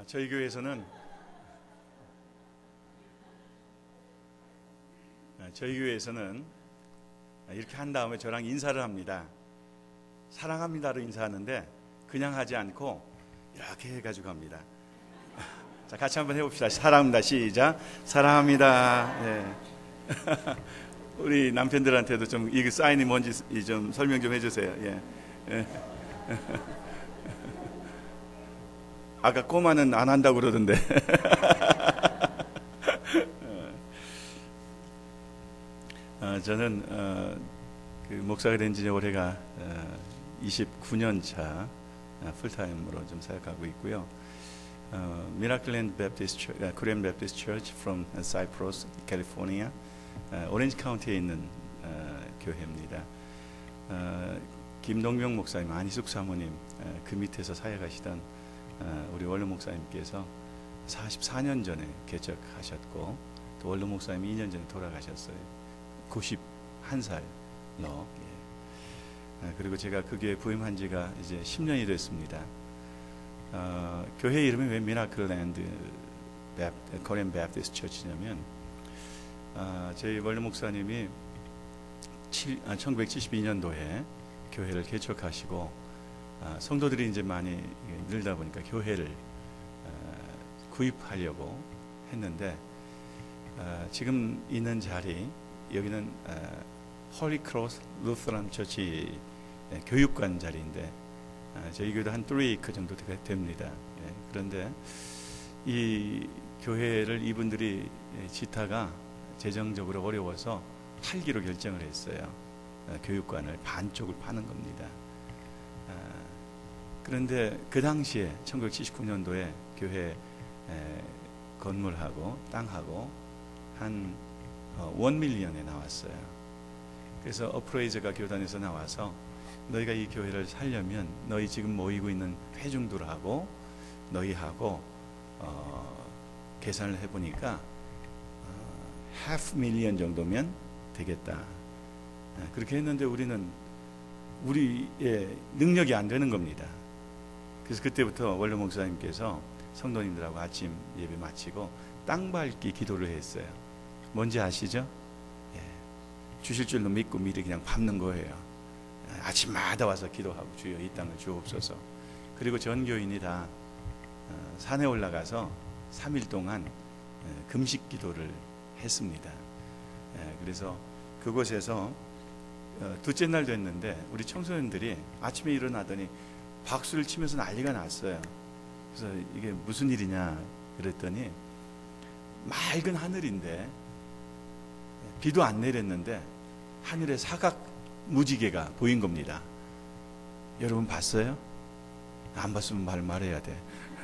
저희 교회에서는 이렇게 한 다음에 저랑 인사를 합니다. 사랑합니다로 인사하는데 그냥 하지 않고 이렇게 해가지고 합니다. 자, 같이 한번 해봅시다. 사랑합니다. 시작. 사랑합니다. 예. 우리 남편들한테도 좀 이게 사인이 뭔지 좀 설명 좀 해주세요. 예. 예. 아까 꼬마는 안 한다고 그러던데. 저는 그 목사가 된 지 올해가 29년 차 풀타임으로 좀 사역하고 있고요. Miracle Baptist Church, Korean Baptist Church from Cypress, California, 오렌지 카운티에 있는 교회입니다. 김동명 목사님, 안희숙 사모님 그 밑에서 사역하시던 우리 원로 목사님께서 44년 전에 개척하셨고 또 원로 목사님이 2년 전에 돌아가셨어요. 91살로. 그리고 제가 그 교회에 부임한 지가 이제 10년이 됐습니다. 교회 이름이 왜 미라클랜드 코리안 베프티스트 처치냐면 저희 원로 목사님이 1972년도에 교회를 개척하시고 성도들이 이제 많이 늘다 보니까 교회를 구입하려고 했는데 지금 있는 자리 여기는 홀리 크로스 루스란 처치 교육관 자리인데 저희 교회도 한 3에이커 정도 됩니다. 그런데 이 교회를 이분들이 지타가 재정적으로 어려워서 팔기로 결정을 했어요. 교육관을 반쪽을 파는 겁니다. 그런데 그 당시에 1979년도에 교회 건물하고 땅하고 한 1밀리언에 나왔어요. 그래서 어프레이저가 교단에서 나와서 너희가 이 교회를 살려면 너희 지금 모이고 있는 회중들하고 너희하고 계산을 해보니까 $500,000 정도면 되겠다. 그렇게 했는데 우리는 우리의 능력이 안 되는 겁니다. 그래서 그때부터 원로 목사님께서 성도님들하고 아침 예배 마치고 땅 밟기 기도를 했어요. 뭔지 아시죠? 예. 주실 줄로 믿고 미리 그냥 밟는 거예요. 아침마다 와서 기도하고 주여 이 땅을 주옵소서. 그리고 전 교인이 다 산에 올라가서 3일 동안 금식 기도를 했습니다. 그래서 그곳에서 둘째 날 됐는데 우리 청소년들이 아침에 일어나더니 박수를 치면서 난리가 났어요. 그래서 이게 무슨 일이냐 그랬더니 맑은 하늘인데 비도 안 내렸는데 하늘에 사각 무지개가 보인 겁니다. 여러분 봤어요? 안 봤으면 말해야 돼.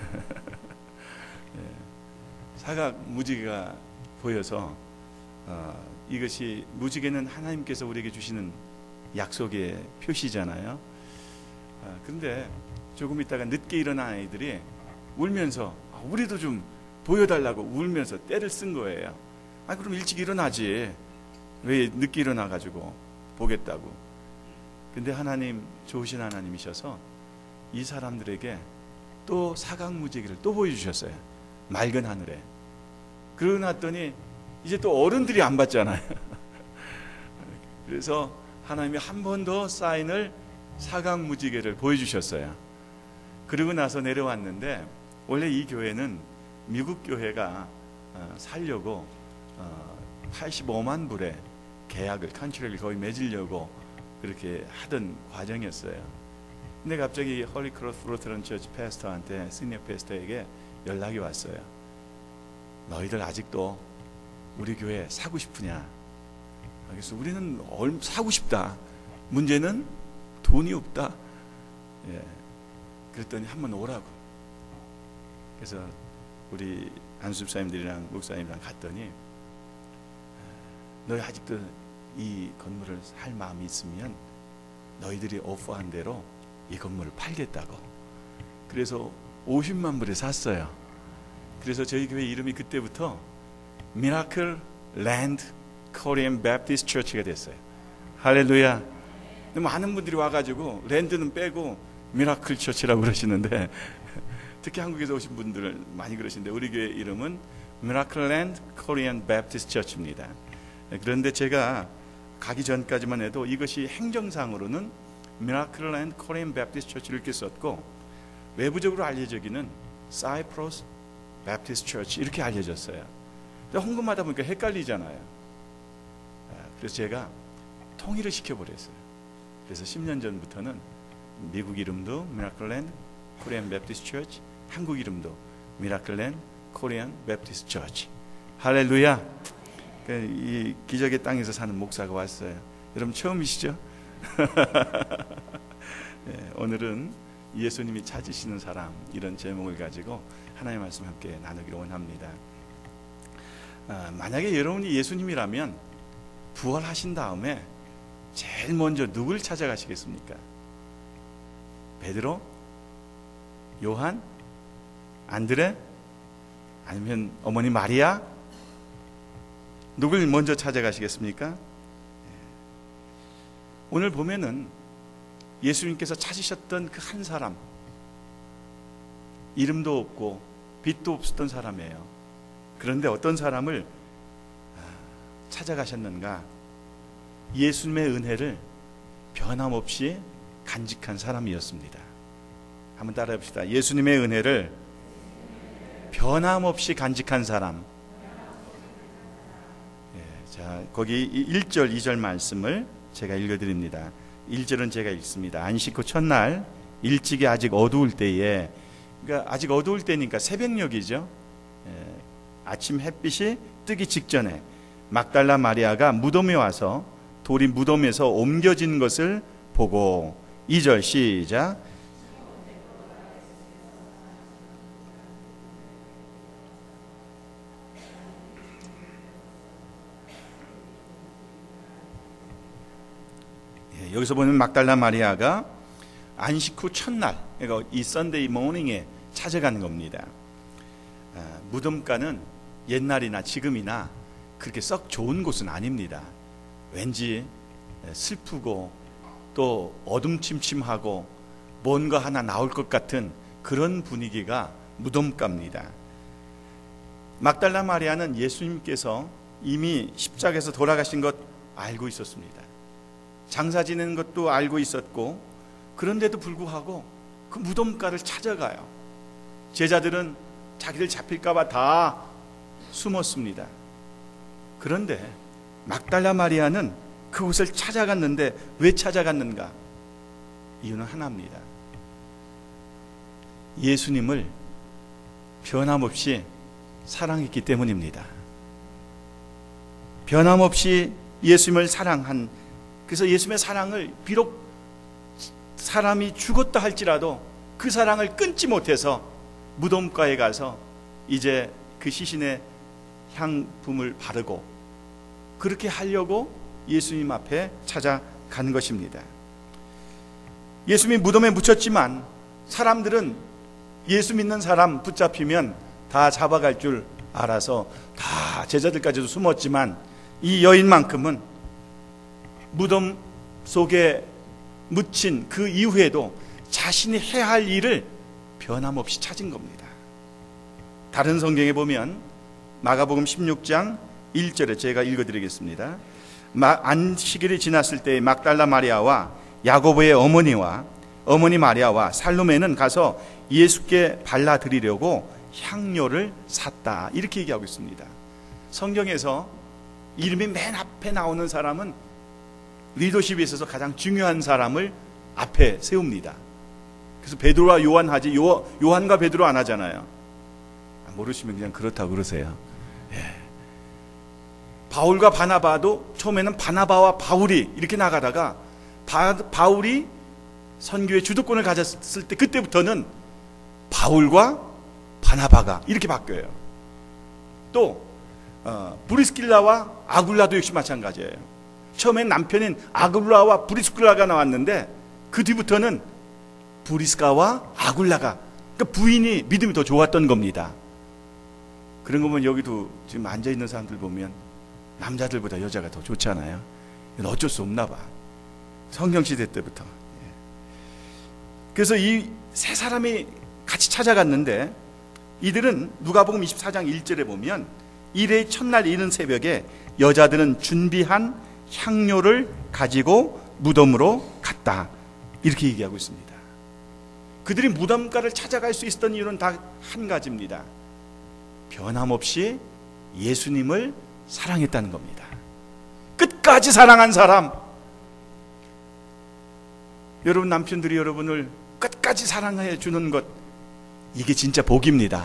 사각 무지개가 보여서 이것이 무지개는 하나님께서 우리에게 주시는 약속의 표시잖아요. 그런데 조금 있다가 늦게 일어난 아이들이 울면서 우리도 좀 보여달라고 울면서 떼를 쓴 거예요. 그럼 일찍 일어나지. 왜 늦게 일어나가지고 보겠다고. 근데 하나님 좋으신 하나님이셔서 이 사람들에게 또 사각무지개를 또 보여주셨어요. 맑은 하늘에. 그러고 났더니 이제 또 어른들이 안 봤잖아요. 그래서 하나님이 한 번 더 사인을 사각무지개를 보여주셨어요. 그러고 나서 내려왔는데 원래 이 교회는 미국 교회가 살려고 85만 불의 계약을 컨트랙을 거의 맺으려고 그렇게 하던 과정이었어요. 근데 갑자기 홀리 크로스 루터런 처치 패스터한테 시니어 패스터에게 연락이 왔어요. 너희들 아직도 우리 교회 사고 싶으냐? 그래서 우리는 사고 싶다. 문제는 돈이 없다. 그랬더니 한번 오라고. 그래서 우리 안수집사님들이랑 목사님이랑 갔더니 너희 아직도 이 건물을 살 마음이 있으면 너희들이 오퍼한 대로 이 건물을 팔겠다고. 그래서 50만 불에 샀어요. 그래서 저희 교회 이름이 그때부터 Miracle Land Korean Baptist Church가 됐어요. 할렐루야. 많은 분들이 와가지고 랜드는 빼고 미라클 처치라고 그러시는데 특히 한국에서 오신 분들 많이 그러시는데 우리 교회 이름은 Miracleland Korean Baptist Church입니다. 그런데 제가 가기 전까지만 해도 이것이 행정상으로는 Miracleland Korean Baptist Church 이렇게 썼고 외부적으로 알려지기는 Cyprus Baptist Church 이렇게 알려졌어요. 근데 헌금하다 보니까 헷갈리잖아요. 그래서 제가 통일을 시켜버렸어요. 그래서 10년 전부터는 미국 이름도 Miracleland Korean Baptist Church, 한국 이름도 Miracleland Korean Baptist Church. 할렐루야. 이 기적의 땅에서 사는 목사가 왔어요. 여러분 처음이시죠? 네, 오늘은 예수님이 찾으시는 사람 이런 제목을 가지고 하나님의 말씀 함께 나누기를 원합니다. 만약에 여러분이 예수님이라면 부활하신 다음에 제일 먼저 누굴 찾아가시겠습니까? 베드로? 요한? 안드레? 아니면 어머니 마리아? 누굴 먼저 찾아가시겠습니까? 오늘 보면은 예수님께서 찾으셨던 그 한 사람, 이름도 없고 빛도 없었던 사람이에요. 그런데 어떤 사람을 찾아가셨는가? 예수님의 은혜를 변함없이 간직한 사람이었습니다. 한번 따라해 봅시다. 예수님의 은혜를 변함없이 간직한 사람. 자, 거기 1절, 2절 말씀을 제가 읽어드립니다. 1절은 제가 읽습니다. 안식 후 첫날 일찍이 아직 어두울 때에, 그러니까 아직 어두울 때니까 새벽녘이죠. 아침 햇빛이 뜨기 직전에 막달라 마리아가 무덤에 와서 돌이 무덤에서 옮겨진 것을 보고, 2절 시작. 여기서 보면 막달라 마리아가 안식 후 첫날, 그러니까 이 선데이 모닝에 찾아가는 겁니다. 무덤가는 옛날이나 지금이나 그렇게 썩 좋은 곳은 아닙니다. 왠지 슬프고 또 어둠침침하고 뭔가 하나 나올 것 같은 그런 분위기가 무덤가입니다. 막달라 마리아는 예수님께서 이미 십자가에서 돌아가신 것 알고 있었습니다. 장사 지내는 것도 알고 있었고, 그런데도 불구하고 그 무덤가를 찾아가요. 제자들은 자기들 잡힐까봐 다 숨었습니다. 그런데 막달라 마리아는 그곳을 찾아갔는데 왜 찾아갔는가? 이유는 하나입니다. 예수님을 변함없이 사랑했기 때문입니다. 변함없이 예수님을 사랑한, 그래서 예수님의 사랑을 비록 사람이 죽었다 할지라도 그 사랑을 끊지 못해서 무덤가에 가서 이제 그 시신의 향품을 바르고 그렇게 하려고 예수님 앞에 찾아간 것입니다. 예수님이 무덤에 묻혔지만 사람들은 예수 믿는 사람 붙잡히면 다 잡아갈 줄 알아서 다 제자들까지도 숨었지만 이 여인만큼은 무덤 속에 묻힌 그 이후에도 자신이 해야 할 일을 변함없이 찾은 겁니다. 다른 성경에 보면 마가복음 16장 1절에 제가 읽어드리겠습니다. 안식일이 지났을 때 막달라 마리아와 야고보의 어머니와 어머니 마리아와 살로메는 가서 예수께 발라드리려고 향료를 샀다, 이렇게 얘기하고 있습니다. 성경에서 이름이 맨 앞에 나오는 사람은 리더십에 있어서 가장 중요한 사람을 앞에 세웁니다. 그래서 베드로와 요한 하지 요한과 베드로 안 하잖아요. 모르시면 그냥 그렇다고 그러세요. 바울과 바나바도 처음에는 바나바와 바울이 이렇게 나가다가 바울이 선교의 주도권을 가졌을 때 그때부터는 바울과 바나바가 이렇게 바뀌어요. 또 브리스길라와 아굴라도 역시 마찬가지예요. 처음엔 남편인 아굴라와 브리스길라가 나왔는데 그 뒤부터는 브리스가와 아굴라가, 그러니까 부인이 믿음이 더 좋았던 겁니다. 그런 거 보면 여기도 지금 앉아있는 사람들 보면 남자들보다 여자가 더 좋잖아요. 이건 어쩔 수 없나 봐. 성경시대 때부터. 그래서 이 세 사람이 같이 찾아갔는데 이들은 누가복음 24장 1절에 보면 일의 첫날 이른 새벽에 여자들은 준비한 향료를 가지고 무덤으로 갔다, 이렇게 얘기하고 있습니다. 그들이 무덤가를 찾아갈 수 있었던 이유는 다 한 가지입니다. 변함없이 예수님을 사랑했다는 겁니다. 끝까지 사랑한 사람. 여러분, 남편들이 여러분을 끝까지 사랑해 주는 것, 이게 진짜 복입니다.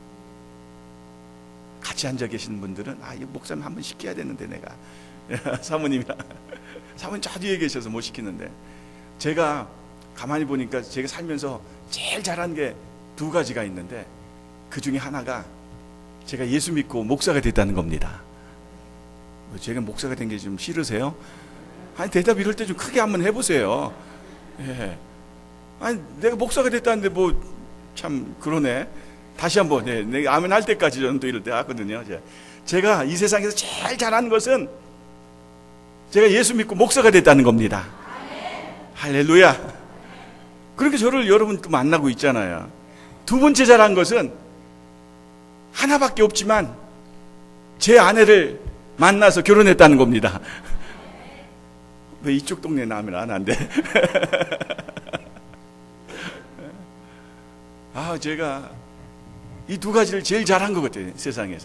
같이 앉아 계시는 분들은 이 목사님 한번 시켜야 되는데 내가 사모님이랑 사모님 저 뒤에 계셔서 못 시키는데, 제가 가만히 보니까 제가 살면서 제일 잘한 게 두 가지가 있는데 그 중에 하나가 제가 예수 믿고 목사가 됐다는 겁니다. 제가 목사가 된 게 좀 싫으세요? 아니, 대답 이럴 때 좀 크게 한번 해보세요. 예. 아니, 내가 목사가 됐다는데 뭐 참 그러네. 다시 한번, 내가 아멘 할 때까지 저는 또 이럴 때 하거든요. 제가 이 세상에서 제일 잘하는 것은 제가 예수 믿고 목사가 됐다는 겁니다. 할렐루야. 그렇게 저를 여러분 또 만나고 있잖아요. 두 번째 잘한 것은 하나밖에 없지만 제 아내를 만나서 결혼했다는 겁니다. 왜 이쪽 동네는 아멘 안 한대? 제가 이 두 가지를 제일 잘한 것 같아요, 세상에서.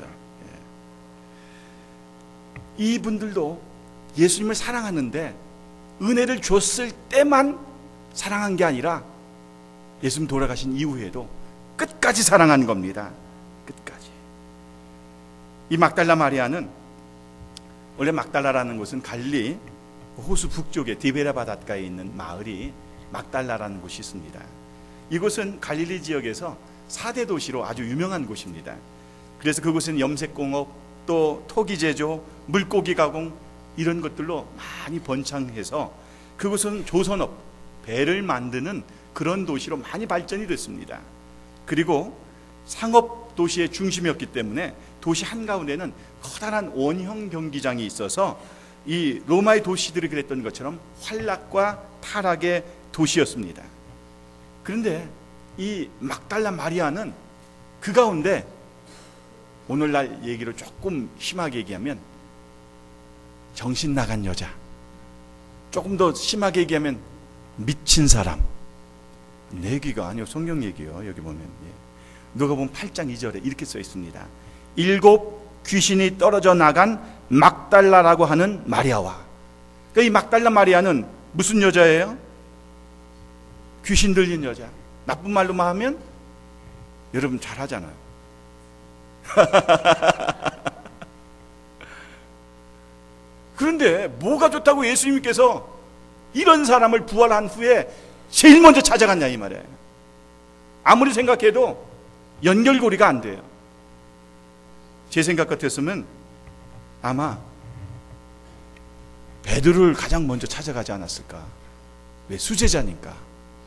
이분들도 예수님을 사랑하는데 은혜를 줬을 때만 사랑한 게 아니라 예수님 돌아가신 이후에도 끝까지 사랑한 겁니다. 끝까지. 이 막달라 마리아는, 원래 막달라라는 곳은 갈릴리 호수 북쪽에 디베라 바닷가에 있는 마을이 막달라라는 곳이 있습니다. 이곳은 갈릴리 지역에서 4대 도시로 아주 유명한 곳입니다. 그래서 그곳은 염색공업, 또 토기 제조, 물고기 가공, 이런 것들로 많이 번창해서 그곳은 조선업, 배를 만드는 그런 도시로 많이 발전이 됐습니다. 그리고 상업 도시의 중심이었기 때문에 도시 한가운데는 커다란 원형 경기장이 있어서 이 로마의 도시들이 그랬던 것처럼 환락과 타락의 도시였습니다. 그런데 이 막달라 마리아는 그 가운데, 오늘날 얘기로 조금 심하게 얘기하면 정신 나간 여자, 조금 더 심하게 얘기하면 미친 사람, 내 얘기가 아니요, 성경 얘기요. 여기 보면 누가복음 8장 2절에 이렇게 써 있습니다. 7 귀신이 떨어져 나간 막달라라고 하는 마리아와. 그러니까 이 막달라 마리아는 무슨 여자예요? 귀신 들린 여자. 나쁜 말로만 하면 여러분 잘 하잖아요. 그런데 뭐가 좋다고 예수님께서 이런 사람을 부활한 후에 제일 먼저 찾아갔냐 이 말이에요. 아무리 생각해도 연결고리가 안 돼요. 제 생각 같았으면 아마 베드로를 가장 먼저 찾아가지 않았을까. 왜? 수제자니까.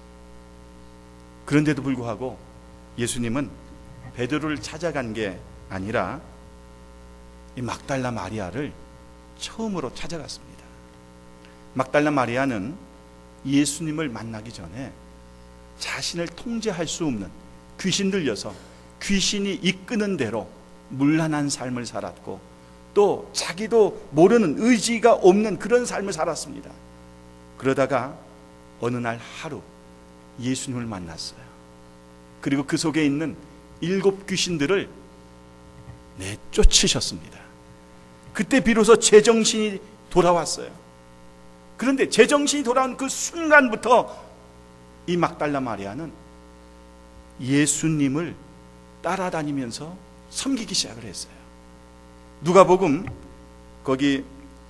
그런데도 불구하고 예수님은 베드로를 찾아간 게 아니라 이 막달라 마리아를 처음으로 찾아갔습니다. 막달라 마리아는 예수님을 만나기 전에 자신을 통제할 수 없는, 귀신 들려서 귀신이 이끄는 대로 문란한 삶을 살았고, 또 자기도 모르는, 의지가 없는 그런 삶을 살았습니다. 그러다가 어느 날 하루 예수님을 만났어요. 그리고 그 속에 있는 7 귀신들을 내쫓으셨습니다. 그때 비로소 제정신이 돌아왔어요. 그런데 제정신이 돌아온 그 순간부터 이 막달라 마리아는 예수님을 따라다니면서 섬기기 시작을 했어요. 누가복음 거기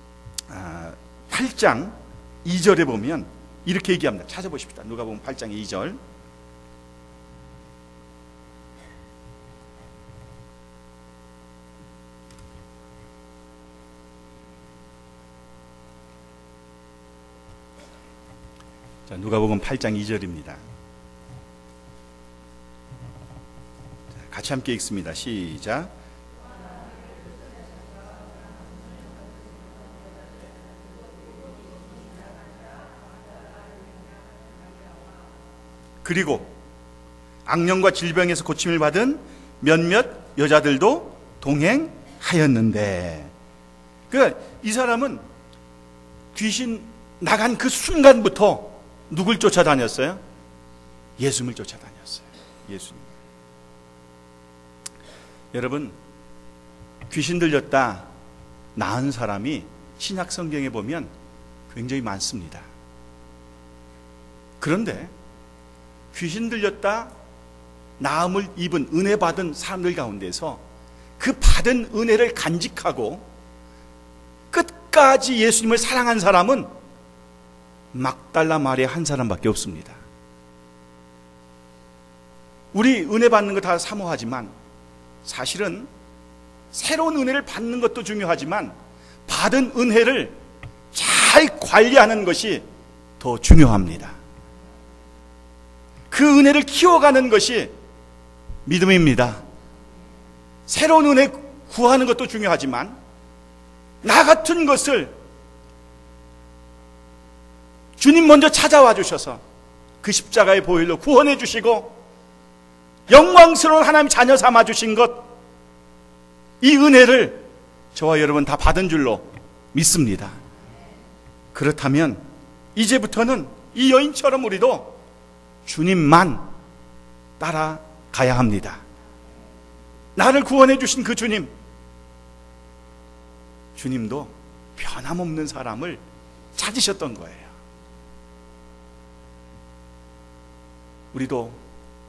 8장 2절에 보면 이렇게 얘기합니다. 찾아보십시다. 누가복음 8장 2절. 자, 누가복음 8장 2절입니다. 같이 함께 읽습니다. 시작. 그리고 악령과 질병에서 고침을 받은 몇몇 여자들도 동행하였는데, 그러니까 이 사람은 귀신 나간 그 순간부터 누굴 쫓아다녔어요? 예수님을 쫓아다녔어요. 예수님. 여러분, 귀신 들렸다 나은 사람이 신약 성경에 보면 굉장히 많습니다. 그런데 귀신 들렸다 나음을 입은 은혜 받은 사람들 가운데서 그 받은 은혜를 간직하고 끝까지 예수님을 사랑한 사람은 막달라 마리아 한 사람밖에 없습니다. 우리 은혜 받는 거 다 사모하지만 사실은 새로운 은혜를 받는 것도 중요하지만 받은 은혜를 잘 관리하는 것이 더 중요합니다. 그 은혜를 키워가는 것이 믿음입니다. 새로운 은혜 구하는 것도 중요하지만 나 같은 것을 주님 먼저 찾아와 주셔서 그 십자가의 보혈로 구원해 주시고 영광스러운 하나님 자녀 삼아 주신 것, 이 은혜를 저와 여러분 다 받은 줄로 믿습니다. 그렇다면 이제부터는 이 여인처럼 우리도 주님만 따라가야 합니다. 나를 구원해 주신 그 주님, 주님도 변함없는 사람을 찾으셨던 거예요. 우리도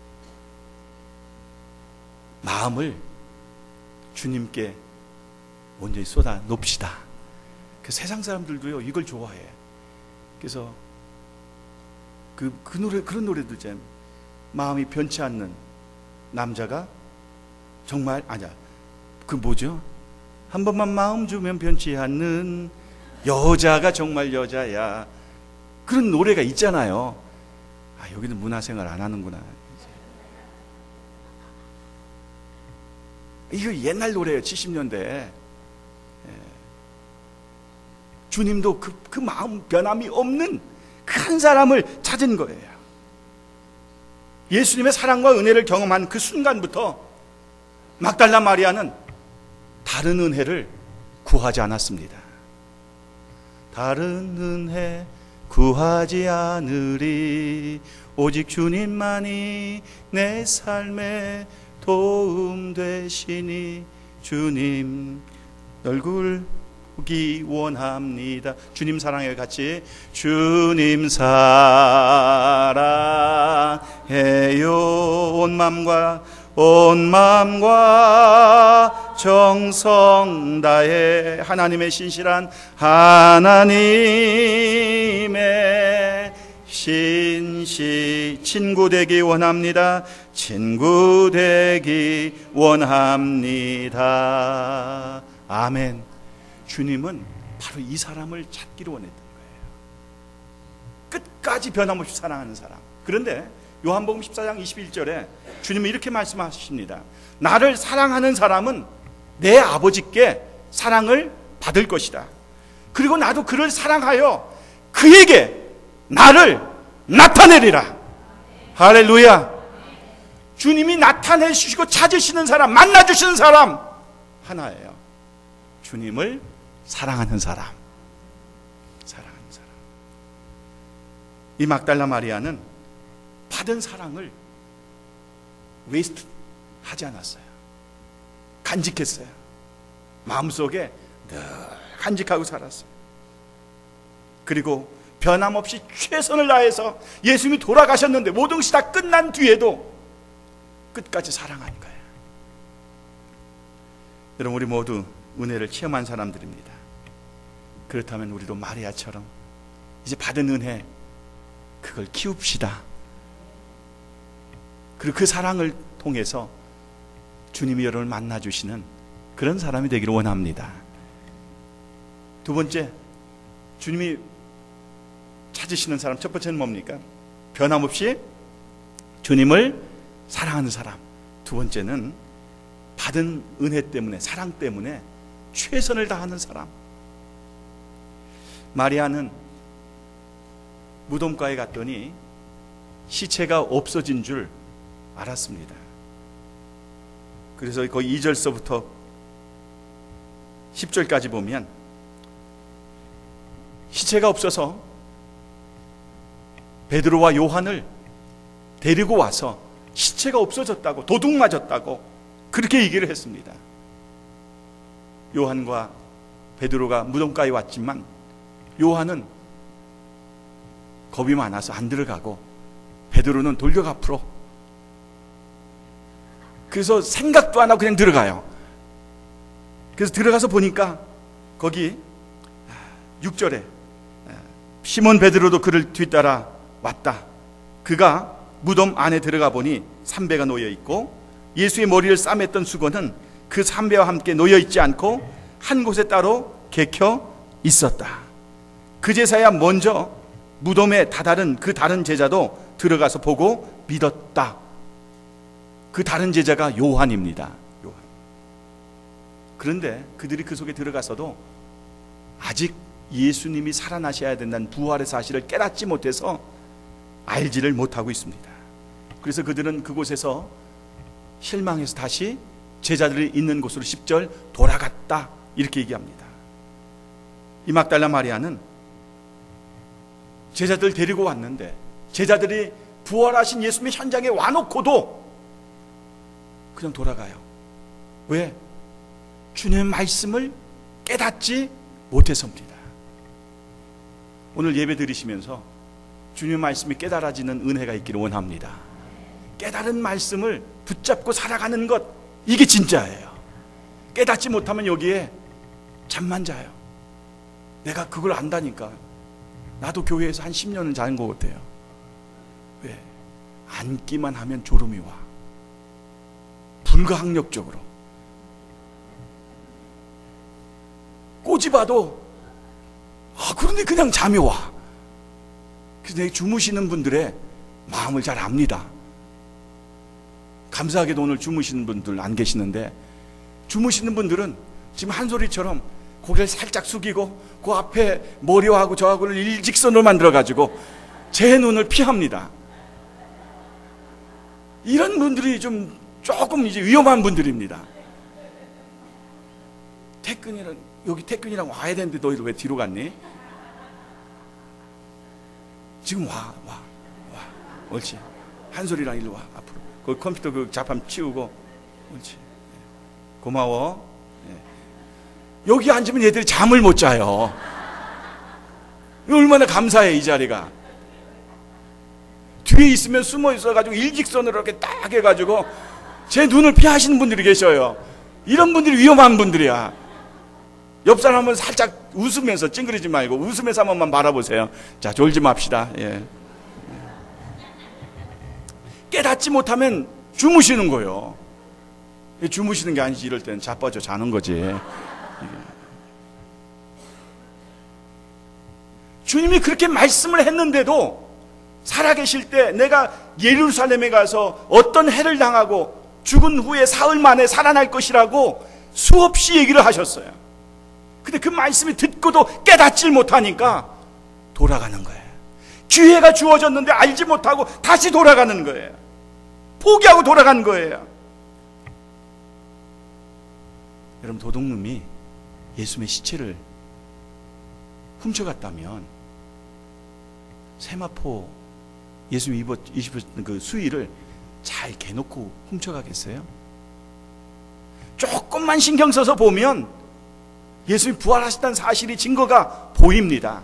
마음을 주님께 온전히 쏟아 놓읍시다. 그 세상 사람들도요 이걸 좋아해. 그래서 그 노래, 그런 노래도 있잖아요. 마음이 변치 않는 남자가 정말, 아니야, 그 뭐죠? 한 번만 마음 주면 변치 않는 여자가 정말 여자야. 그런 노래가 있잖아요. 아, 여기는 문화생활 안 하는구나. 이거 옛날 노래예요. 70년대. 주님도 그 마음 변함이 없는 그 한 사람을 찾은 거예요. 예수님의 사랑과 은혜를 경험한 그 순간부터 막달라 마리아는 다른 은혜를 구하지 않았습니다. 다른 은혜 구하지 않으리, 오직 주님만이 내 삶에 도움 되시니 주님 얼굴 보기 원합니다. 주님 사랑해 같이. 주님 사랑해요. 온 마음과 정성 다해 하나님의 신실한 하나님의 친구 되기 원합니다. 친구 되기 원합니다. 아멘. 주님은 바로 이 사람을 찾기로 원했던 거예요. 끝까지 변함없이 사랑하는 사람. 그런데 요한복음 14장 21절에 주님은 이렇게 말씀하십니다. 나를 사랑하는 사람은 내 아버지께 사랑을 받을 것이다. 그리고 나도 그를 사랑하여 그에게 나를 나타내리라. 할렐루야. 주님이 나타내 주시고 찾으시는 사람, 만나 주시는 사람 하나예요. 주님을 사랑하는 사람. 사랑하는 사람. 이 막달라 마리아는 받은 사랑을 웨이스트 하지 않았어요. 간직했어요. 마음속에 늘 간직하고 살았어요. 그리고 변함없이 최선을 다해서 예수님이 돌아가셨는데 모든 것이 다 끝난 뒤에도 끝까지 사랑한 거예요. 여러분, 우리 모두 은혜를 체험한 사람들입니다. 그렇다면 우리도 마리아처럼 이제 받은 은혜, 그걸 키웁시다. 그리고 그 사랑을 통해서 주님이 여러분을 만나주시는 그런 사람이 되기를 원합니다. 두 번째, 주님이 찾으시는 사람, 첫 번째는 뭡니까? 변함없이 주님을 사랑하는 사람. 두 번째는 받은 은혜 때문에, 사랑 때문에 최선을 다하는 사람. 마리아는 무덤가에 갔더니 시체가 없어진 줄 알았습니다. 그래서 거의 2절서부터 10절까지 보면 시체가 없어서 베드로와 요한을 데리고 와서 시체가 없어졌다고, 도둑 맞았다고 그렇게 얘기를 했습니다. 요한과 베드로가 무덤가에 왔지만 요한은 겁이 많아서 안 들어가고 베드로는 돌격 앞으로, 그래서 생각도 안 하고 그냥 들어가요. 그래서 들어가서 보니까 거기 6절에 시몬 베드로도 그를 뒤따라 왔다. 그가 무덤 안에 들어가 보니 삼배가 놓여 있고 예수의 머리를 싸맸던 수건은 그 삼배와 함께 놓여 있지 않고 한 곳에 따로 개켜 있었다. 그제서야 먼저 무덤에 다다른 그 다른 제자도 들어가서 보고 믿었다. 그 다른 제자가 요한입니다. 요한. 그런데 그들이 그 속에 들어가서도 아직 예수님이 살아나셔야 된다는 부활의 사실을 깨닫지 못해서 알지를 못하고 있습니다. 그래서 그들은 그곳에서 실망해서 다시 제자들이 있는 곳으로 10절 돌아갔다, 이렇게 얘기합니다. 이 막달라 마리아는 제자들 데리고 왔는데 제자들이 부활하신 예수님의 현장에 와놓고도 그냥 돌아가요. 왜? 주님의 말씀을 깨닫지 못해서입니다. 오늘 예배 드리시면서 주님의 말씀이 깨달아지는 은혜가 있기를 원합니다. 깨달은 말씀을 붙잡고 살아가는 것, 이게 진짜예요. 깨닫지 못하면 여기에 잠만 자요. 내가 그걸 안다니까. 나도 교회에서 한 10년은 자는 것 같아요. 왜? 앉기만 하면 졸음이 와. 불가항력적으로. 꼬집어도 그런데 그냥 잠이 와. 그래서 주무시는 분들의 마음을 잘 압니다. 감사하게도 오늘 주무시는 분들 안 계시는데, 주무시는 분들은 지금 한소리처럼 고개를 살짝 숙이고 그 앞에 머리하고 저하고를 일직선으로 만들어가지고 제 눈을 피합니다. 이런 분들이 조금 이제 위험한 분들입니다. 여기 태균이랑 와야 되는데 너희들 왜 뒤로 갔니? 지금 와. 옳지. 한솔이랑 일로 와, 앞으로. 그 컴퓨터 그 잡함 치우고. 옳지. 고마워. 여기 앉으면 얘들이 잠을 못 자요. 얼마나 감사해, 이 자리가. 뒤에 있으면 숨어 있어가지고 일직선으로 이렇게 딱 해가지고 제 눈을 피하시는 분들이 계셔요. 이런 분들이 위험한 분들이야. 옆 사람은 살짝 웃으면서, 찡그리지 말고 웃으면서 한 번만 바라보세요. 자, 졸지 맙시다. 예. 깨닫지 못하면 주무시는 거예요. 주무시는 게 아니지, 이럴 때는 자빠져 자는 거지. 주님이 그렇게 말씀을 했는데도 살아계실 때 내가 예루살렘에 가서 어떤 해를 당하고 죽은 후에 사흘 만에 살아날 것이라고 수없이 얘기를 하셨어요. 근데 그 말씀이 듣고도 깨닫질 못하니까 돌아가는 거예요. 기회가 주어졌는데 알지 못하고 다시 돌아가는 거예요. 포기하고 돌아간 거예요. 여러분, 도둑놈이 예수님의 시체를 훔쳐갔다면 세마포 예수님 입으신 그 수의를 잘 개놓고 훔쳐가겠어요? 조금만 신경 써서 보면 예수님이 부활하셨다는 사실이 증거가 보입니다.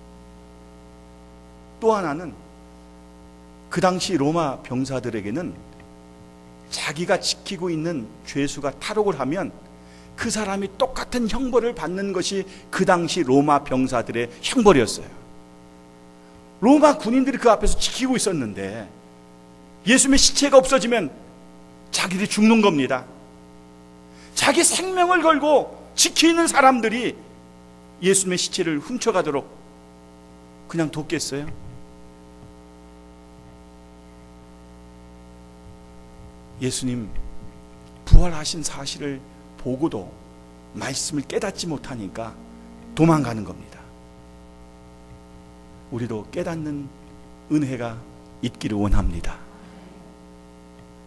또 하나는 그 당시 로마 병사들에게는 자기가 지키고 있는 죄수가 탈옥을 하면 그 사람이 똑같은 형벌을 받는 것이 그 당시 로마 병사들의 형벌이었어요. 로마 군인들이 그 앞에서 지키고 있었는데 예수님의 시체가 없어지면 자기들이 죽는 겁니다. 자기 생명을 걸고 지키는 사람들이 예수님의 시체를 훔쳐가도록 그냥 뒀겠어요? 예수님 부활하신 사실을 보고도 말씀을 깨닫지 못하니까 도망가는 겁니다. 우리도 깨닫는 은혜가 있기를 원합니다.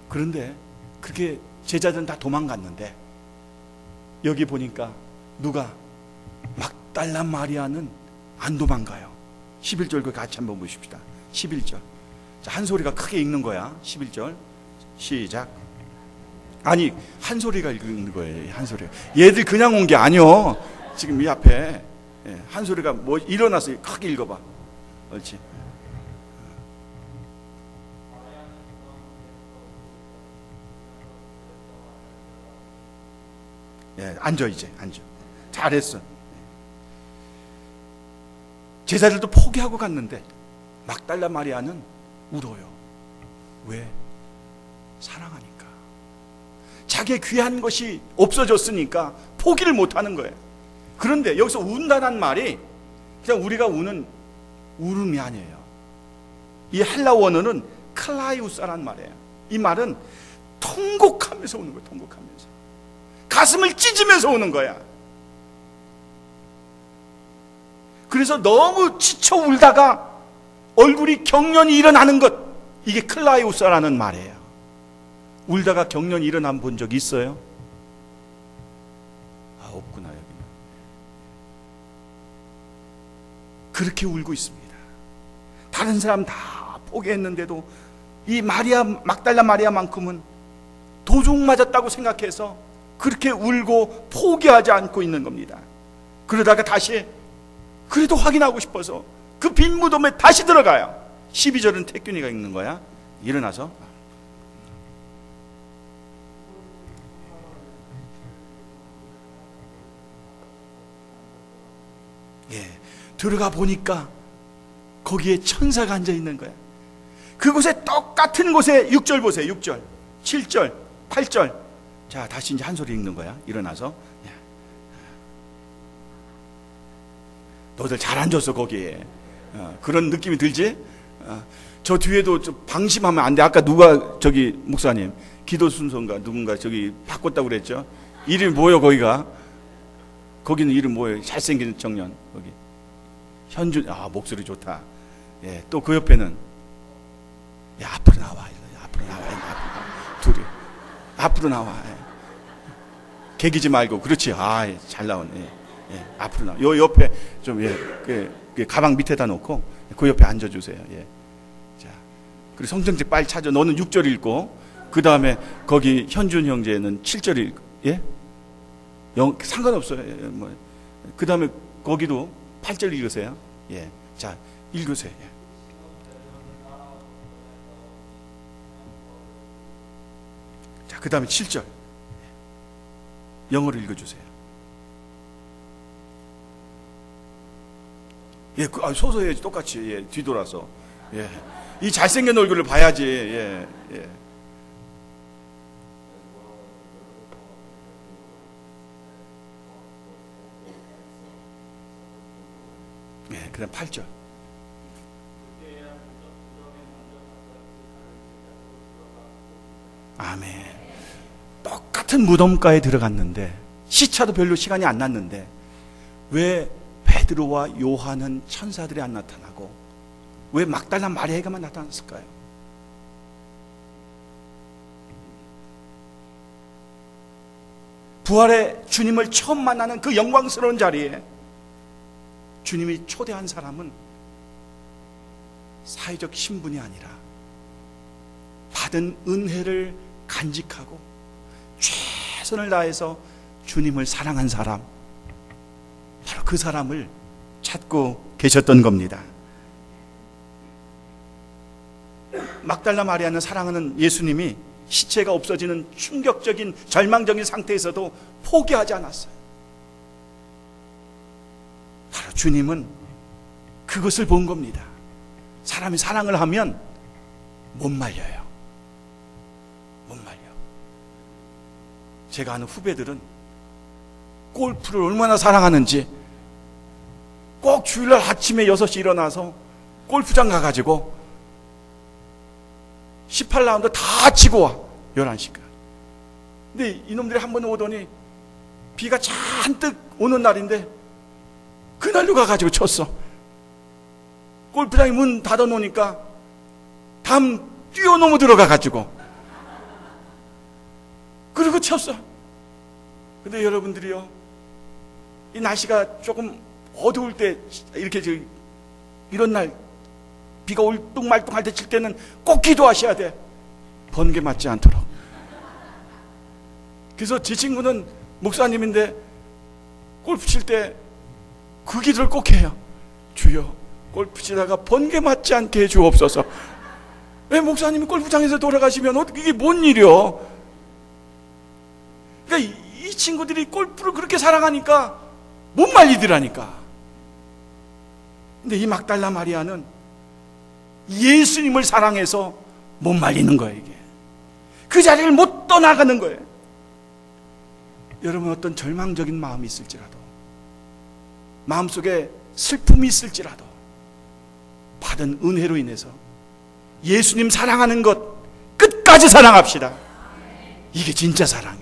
그런데 그렇게 제자들은 다 도망갔는데 여기 보니까 누가 막달라 마리아는 안 도망가요. 11절 같이 한번 보십시다. 11절. 자, 한 소리가 크게 읽는 거야. 11절 시작. 아니, 한 소리가 읽는 거예요. 한 소리. 얘들 그냥 온 게 아니요. 지금 이 앞에 한 소리가 뭐 일어나서 크게 읽어봐. 옳지. 앉아 이제 앉아. 잘했어. 제자들도 포기하고 갔는데 막달라 마리아는 울어요. 왜? 사랑하니까. 자기의 귀한 것이 없어졌으니까 포기를 못하는 거예요. 그런데 여기서 운다는 말이 그냥 우리가 우는 울음이 아니에요. 이 헬라 원어는 클라이우스라는 말이에요. 이 말은 통곡하면서 우는 거예요. 통곡하면서. 가슴을 찢으면서 우는 거야. 그래서 너무 지쳐 울다가 얼굴이 경련이 일어나는 것, 이게 클라이우스라는 말이에요. 울다가 경련이 일어난 본 적 있어요? 아, 없구나. 여기는 그렇게 울고 있습니다. 다른 사람 다 포기했는데도 이 마리아, 막달라 마리아만큼은 도둑 맞았다고 생각해서 그렇게 울고 포기하지 않고 있는 겁니다. 그러다가 다시 그래도 확인하고 싶어서 그 빈 무덤에 다시 들어가요. 12절은 태균이가 읽는 거야. 일어나서 들어가 보니까 거기에 천사가 앉아 있는 거야. 그곳에 똑같은 곳에 6절 보세요. 6절, 7절, 8절. 자, 다시 이제 한 소리 읽는 거야. 일어나서. 너들 잘 앉았어 거기에. 그런 느낌이 들지? 저 뒤에도 방심하면 안 돼. 아까 누가 저기 목사님 기도 순서인가 누군가 저기 바꿨다고 그랬죠? 이름이 뭐예요 거기가? 거기는 이름 뭐예요? 잘생긴 청년 거기 현준. 아, 목소리 좋다. 예, 또 그 옆에는 야, 앞으로 나와. 앞으로 나와. 둘이 앞으로 나와. 개기지 말고. 그렇지. 아, 잘 나오네. 앞으로 나와. 요 옆에 좀 그 가방 밑에다 놓고 그 옆에 앉아주세요. 자, 그리고 성경책 빨리 찾아. 너는 6절 읽고 그 다음에 거기 현준 형제는 7절 읽고. 상관없어요. 뭐. 그 다음에 거기도 8절 읽으세요. 자, 읽으세요. 자, 그 다음에 7절 영어로 읽어주세요. 소소해야지 똑같이. 뒤돌아서. 이 잘생긴 얼굴을 봐야지. 그 다음 8절. 아멘. 똑같은 무덤가에 들어갔는데 시차도 별로 시간이 안 났는데 왜 베드로와 요한은 천사들이 안 나타나고 왜 막달라 마리아에게만 나타났을까요? 부활의 주님을 처음 만나는 그 영광스러운 자리에 주님이 초대한 사람은 사회적 신분이 아니라 받은 은혜를 간직하고 최선을 다해서 주님을 사랑한 사람, 바로 그 사람을 찾고 계셨던 겁니다. 막달라 마리아는 사랑하는 예수님이 시체가 없어지는 충격적인 절망적인 상태에서도 포기하지 않았어요. 바로 주님은 그것을 본 겁니다. 사람이 사랑을 하면 못 말려요. 못 말려. 제가 아는 후배들은 골프를 얼마나 사랑하는지 꼭 주일날 아침에 6시 일어나서 골프장 가가지고 18라운드 다 치고 와. 11시까지. 근데 이놈들이 한 번 오더니 비가 잔뜩 오는 날인데 그날로 가가지고 쳤어. 골프장이 문 닫아놓으니까 담 뛰어넘어 들어가가지고 그리고 쳤어. 근데 여러분들이요, 이 날씨가 조금 어두울 때, 이렇게 이런 날 비가 울뚱말뚱할 때 칠 때는 꼭 기도하셔야 돼. 번개 맞지 않도록. 그래서 제 친구는 목사님인데 골프 칠 때 그 기도를 꼭 해요. 주여, 골프 치다가 번개 맞지 않게 해 주옵소서. 왜? 목사님이 골프장에서 돌아가시면 이게 뭔 일이요? 그러니까 이 친구들이 골프를 그렇게 사랑하니까 못 말리더라니까. 근데 이 막달라 마리아는 예수님을 사랑해서 못 말리는 거예요. 이게 그 자리를 못 떠나가는 거예요. 여러분, 어떤 절망적인 마음이 있을지라도, 마음속에 슬픔이 있을지라도 받은 은혜로 인해서 예수님 사랑하는 것 끝까지 사랑합시다. 이게 진짜 사랑이야.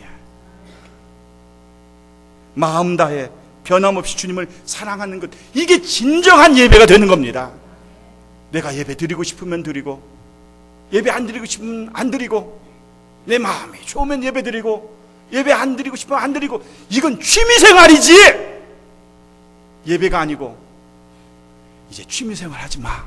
마음 다해 변함없이 주님을 사랑하는 것, 이게 진정한 예배가 되는 겁니다. 내가 예배 드리고 싶으면 드리고, 예배 안 드리고 싶으면 안 드리고, 내 마음이 좋으면 예배 드리고, 예배 안 드리고 싶으면 안 드리고, 이건 취미생활이지 예배가 아니고. 이제 취미생활 하지 마.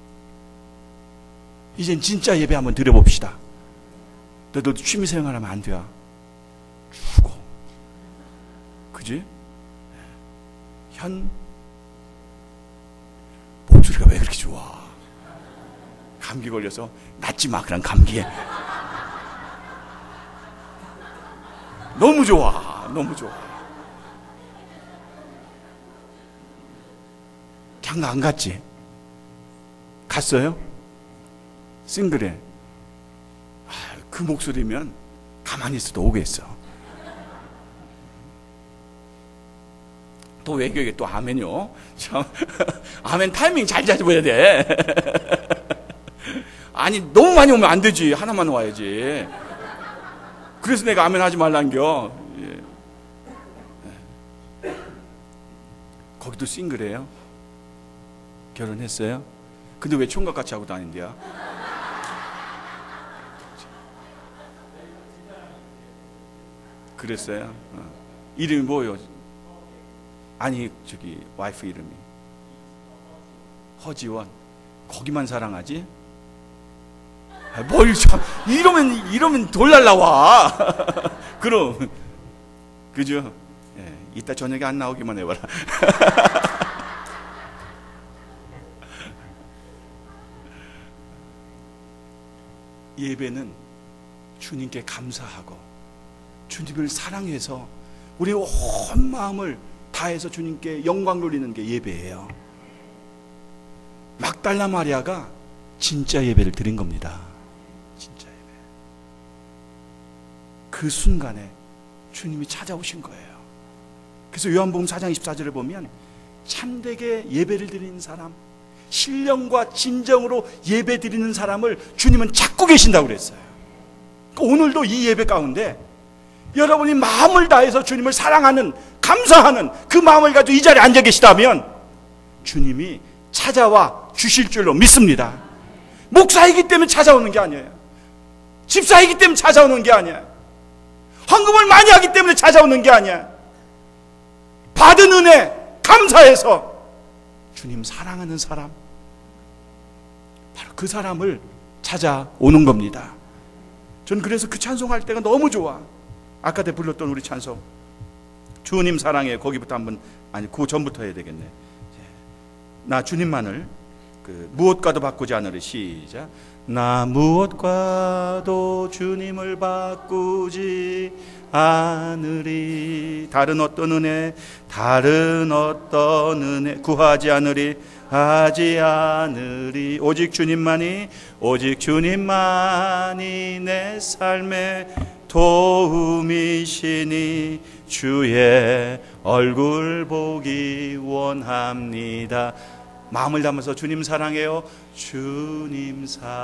이젠 진짜 예배 한번 드려봅시다. 너도 취미생활 하면 안 돼. 죽어. 그지? 목소리가 왜 그렇게 좋아? 감기 걸려서 낫지 마, 그런 감기에. 너무 좋아, 너무 좋아. 장가 안 갔지? 갔어요? 싱글에. 그 목소리면 가만히 있어도 오겠어. 또 외교에 또 아멘요. 참, 아멘 타이밍 잘 잡아야 돼. 아니, 너무 많이 오면 안 되지. 하나만 와야지. 그래서 내가 아멘 하지 말란겨. 예. 거기도 싱글이에요? 결혼했어요? 근데 왜 총각같이 하고 다닌대요? 그랬어요? 이름이 뭐예요? 아니, 저기 와이프 이름이 허지원. 거기만 사랑하지? 뭘 참, 이러면 돌날 나와. 그럼, 그죠? 예, 이따 저녁에 안 나오기만 해봐라. 예배는 주님께 감사하고 주님을 사랑해서 우리 온 마음을 다해서 주님께 영광 돌리는 게 예배예요. 막달라 마리아가 진짜 예배를 드린 겁니다. 진짜 예배. 그 순간에 주님이 찾아오신 거예요. 그래서 요한복음 4장 24절을 보면 참되게 예배를 드리는 사람, 신령과 진정으로 예배 드리는 사람을 주님은 찾고 계신다고 그랬어요. 오늘도 이 예배 가운데 여러분이 마음을 다해서 주님을 사랑하는, 감사하는 그 마음을 가지고 이 자리에 앉아 계시다면 주님이 찾아와 주실 줄로 믿습니다. 목사이기 때문에 찾아오는 게 아니에요. 집사이기 때문에 찾아오는 게 아니에요. 헌금을 많이 하기 때문에 찾아오는 게 아니에요. 받은 은혜 감사해서 주님 사랑하는 사람, 바로 그 사람을 찾아오는 겁니다. 전 그래서 그 찬송할 때가 너무 좋아. 아까 때 불렀던 우리 찬송, 주님 사랑해, 거기부터 한번, 아니 그 전부터 해야 되겠네. 나 주님만을 무엇과도 바꾸지 않으리. 시작. 나 무엇과도 주님을 바꾸지 않으리. 다른 어떤 은혜 구하지 않으리. 하지 않으리. 오직 주님만이 내 삶의 도움이시니 주의 얼굴 보기 원합니다. 마음을 담아서 주님 사랑해요. 주님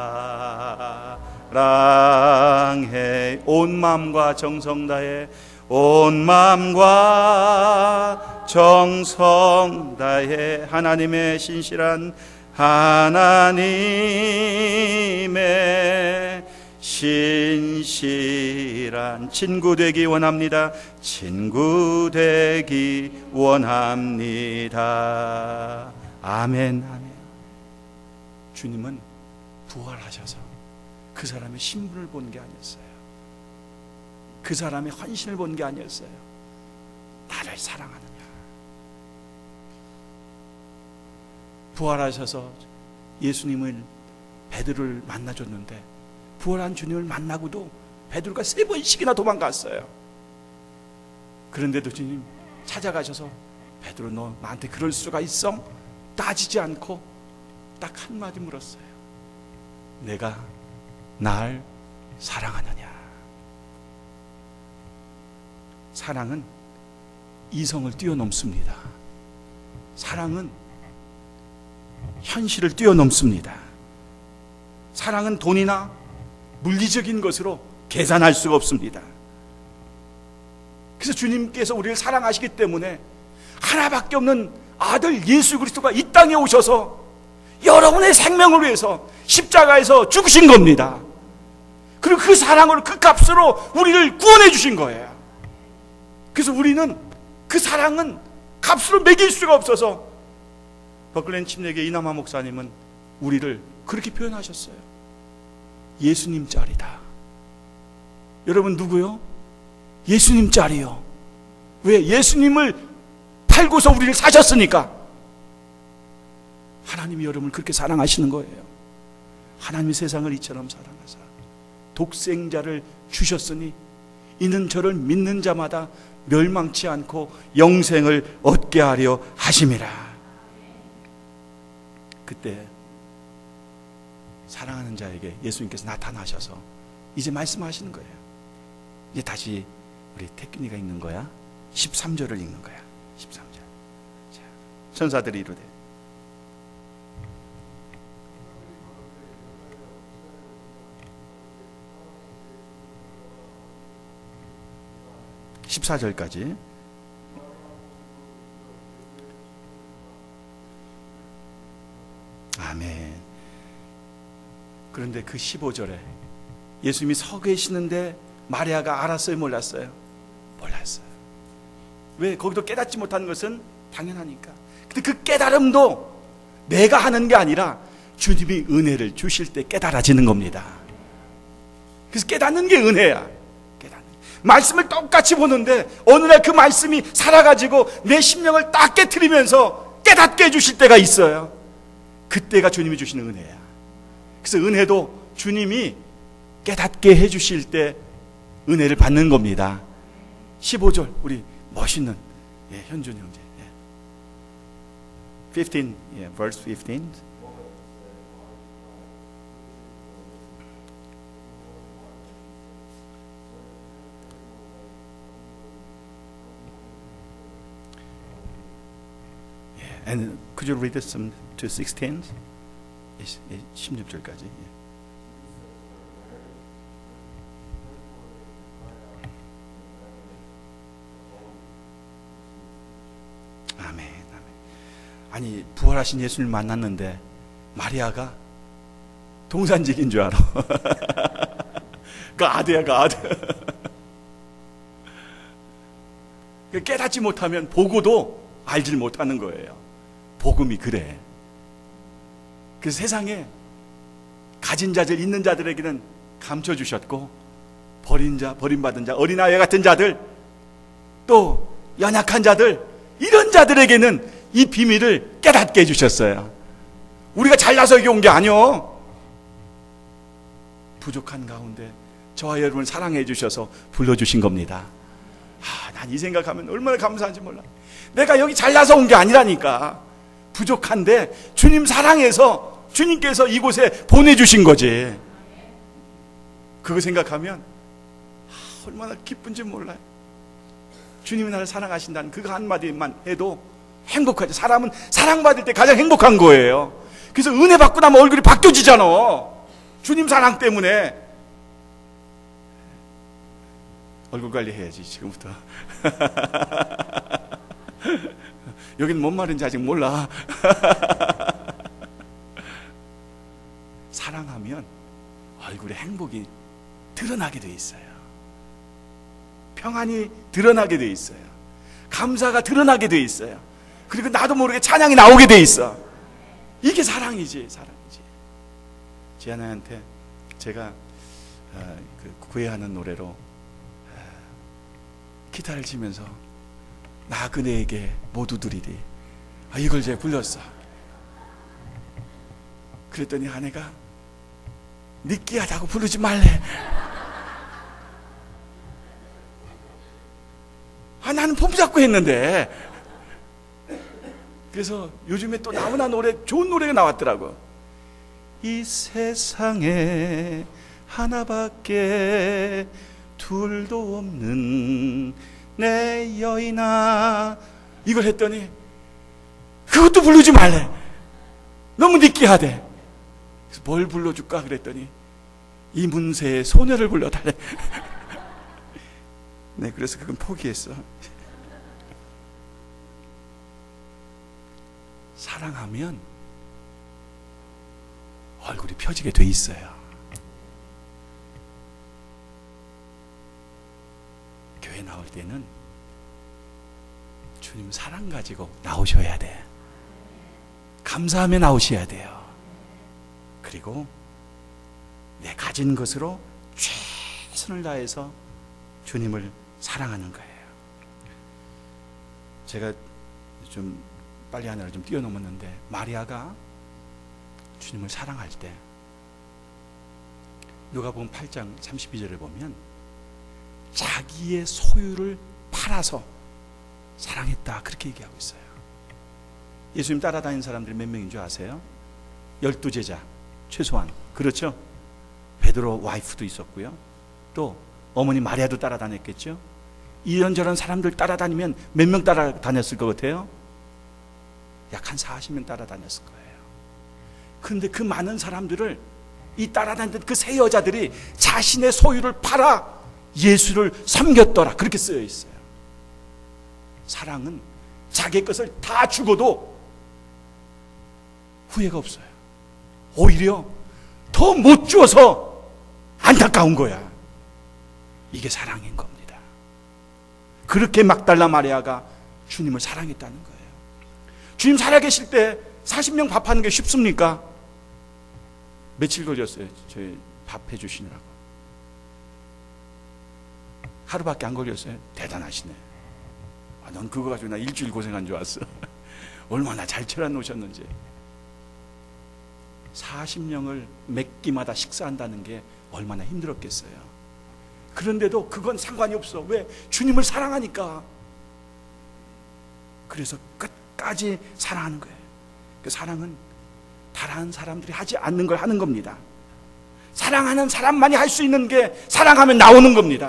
사랑해. 온 마음과 정성 다해, 온 마음과 정성 다해 하나님의 신실한 신실한 친구 되기 원합니다. 친구 되기 원합니다. 아멘, 아멘. 주님은 부활하셔서 그 사람의 신분을 본 게 아니었어요. 그 사람의 헌신을 본 게 아니었어요. 나를 사랑하느냐. 부활하셔서 예수님을, 베드로를 만나줬는데 부활한 주님을 만나고도 베드로가 3번씩이나 도망갔어요. 그런데도 주님 찾아가셔서 베드로, 너 나한테 그럴 수가 있어? 따지지 않고 딱 한마디 물었어요. 내가 날 사랑하느냐. 사랑은 이성을 뛰어넘습니다. 사랑은 현실을 뛰어넘습니다. 사랑은 돈이나 물리적인 것으로 계산할 수가 없습니다. 그래서 주님께서 우리를 사랑하시기 때문에 하나밖에 없는 아들 예수 그리스도가 이 땅에 오셔서 여러분의 생명을 위해서 십자가에서 죽으신 겁니다. 그리고 그 사랑으로, 그 값으로 우리를 구원해 주신 거예요. 그래서 우리는 그 사랑은 값으로 매길 수가 없어서 버클랜 침례교 이남하 목사님은 우리를 그렇게 표현하셨어요. 예수님 짤이다. 여러분 누구요? 예수님 짤이요. 왜? 예수님을 팔고서 우리를 사셨으니까. 하나님이 여러분을 그렇게 사랑하시는 거예요. 하나님이 세상을 이처럼 사랑하사 독생자를 주셨으니 이는 저를 믿는 자마다 멸망치 않고 영생을 얻게 하려 하심이라. 그때 사랑하는 자에게 예수님께서 나타나셔서 이제 말씀하시는 거예요. 이제 다시 우리 태균이가 읽는 거야. 13절을 읽는 거야. 13절. 자, 천사들이 이르되 (14절까지) 아멘. 그런데 그 15절에 예수님이 서 계시는데 마리아가 알았어요, 몰랐어요? 몰랐어요. 왜? 거기도 깨닫지 못하는 것은 당연하니까. 근데 그 깨달음도 내가 하는 게 아니라 주님이 은혜를 주실 때 깨달아지는 겁니다. 그래서 깨닫는 게 은혜야. 말씀을 똑같이 보는데 어느 날 그 말씀이 살아가지고 내 심령을 딱 깨트리면서 깨닫게 해주실 때가 있어요. 그때가 주님이 주시는 은혜야. 그래서 은혜도 주님이 깨닫게 해주실 때 은혜를 받는 겁니다. 15절 우리 멋있는 현준 형제 15, verse 15. And could you read this some to 16? 16절까지. 아멘, 아멘. 아니 부활하신 예수님을 만났는데 마리아가 동산직인 줄 알아. 가드야, 가드. 깨닫지 못하면 보고도 알질 못하는 거예요. 복음이 그래. 그래서 세상에 가진 자들, 있는 자들에게는 감춰주셨고 버린 자, 버림받은 자, 어린아이 같은 자들, 또 연약한 자들, 이런 자들에게는 이 비밀을 깨닫게 해주셨어요. 우리가 잘나서 여기 온 게 아니요. 부족한 가운데 저와 여러분을 사랑해 주셔서 불러주신 겁니다. 난 이 생각하면 얼마나 감사한지 몰라. 내가 여기 잘나서 온 게 아니라니까. 부족한데 주님 사랑해서 주님께서 이곳에 보내주신 거지. 그거 생각하면 얼마나 기쁜지 몰라요. 주님이 나를 사랑하신다는 그거 한마디만 해도 행복하지. 사람은 사랑받을 때 가장 행복한 거예요. 그래서 은혜 받고 나면 얼굴이 바뀌어지잖아. 주님 사랑 때문에. 얼굴 관리해야지 지금부터. 여긴 뭔 말인지 아직 몰라. 사랑하면 얼굴에 행복이 드러나게 돼 있어요. 평안이 드러나게 돼 있어요. 감사가 드러나게 돼 있어요. 그리고 나도 모르게 찬양이 나오게 돼 있어. 이게 사랑이지, 사랑이지. 지아나한테 제가 구애하는 노래로 기타를 치면서 나 그네에게 모두 드리리, 이걸 제가 불렀어. 그랬더니 아내가 느끼하다고 부르지 말래. 나는 폼잡고 했는데. 그래서 요즘에 또 너무나 좋은 노래가 나왔더라고. 이 세상에 하나밖에 둘도 없는 내 여인아, 이걸 했더니 그것도 부르지 말래. 너무 느끼하대. 그래서 뭘 불러줄까 그랬더니 이문세의 소녀를 불러달래. 네, 그래서 그건 포기했어. 사랑하면 얼굴이 펴지게 돼 있어요. 교회 나올 때는 주님 사랑 가지고 나오셔야 돼. 감사하며 나오셔야 돼요. 그리고 내 가진 것으로 최선을 다해서 주님을 사랑하는 거예요. 제가 좀 빨리 하나를 좀 뛰어넘었는데, 마리아가 주님을 사랑할 때 누가복음 8장 32절을 보면 자기의 소유를 팔아서 사랑했다, 그렇게 얘기하고 있어요. 예수님 따라다니는 사람들이 몇 명인 줄 아세요? 12제자 최소한. 그렇죠? 베드로 와이프도 있었고요, 또 어머니 마리아도 따라다녔겠죠. 이런저런 사람들 따라다니면 몇 명 따라다녔을 것 같아요? 약 한 40명 따라다녔을 거예요. 그런데 그 많은 사람들을, 이 따라다니던 그 세 여자들이 자신의 소유를 팔아 예수를 섬겼더라, 그렇게 쓰여 있어요. 사랑은 자기 것을 다 주고도 후회가 없어요. 오히려 더 못 주어서 안타까운 거야. 이게 사랑인 겁니다. 그렇게 막달라 마리아가 주님을 사랑했다는 거예요. 주님 살아계실 때 40명 밥하는 게 쉽습니까? 며칠 걸렸어요, 저희 밥 해주시느라고. 하루밖에 안 걸렸어요. 대단하시네. 넌 그거 가지고 나 일주일 고생한 줄 알았어. 얼마나 잘 차려놓으셨는지. 40명을 몇 끼마다 식사한다는 게 얼마나 힘들었겠어요. 그런데도 그건 상관이 없어. 왜? 주님을 사랑하니까. 그래서 끝까지 사랑하는 거예요. 그 사랑은 다른 사람들이 하지 않는 걸 하는 겁니다. 사랑하는 사람만이 할 수 있는 게 사랑하면 나오는 겁니다.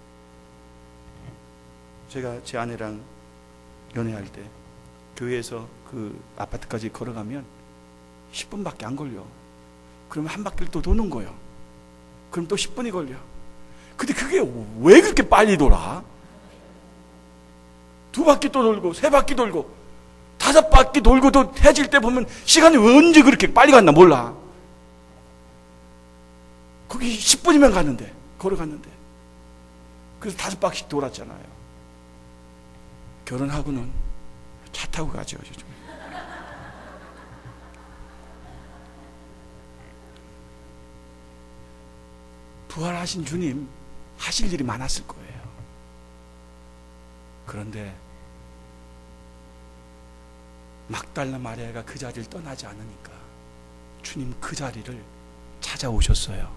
제가 제 아내랑 연애할 때 교회에서 그 아파트까지 걸어가면 10분밖에 안 걸려. 그러면 한 바퀴를 또 도는 거예요. 그럼 또 10분이 걸려. 근데 그게 왜 그렇게 빨리 돌아? 2바퀴 또 돌고 3바퀴 돌고 5바퀴 돌고도 해질 때 보면 시간이 언제 그렇게 빨리 갔나 몰라. 거기 10분이면 가는데, 걸어갔는데. 그래서 5바퀴 돌았잖아요. 결혼하고는 차 타고 가죠, 요즘. 부활하신 주님 하실 일이 많았을 거예요. 그런데 막달라 마리아가 그 자리를 떠나지 않으니까 주님 그 자리를 찾아오셨어요.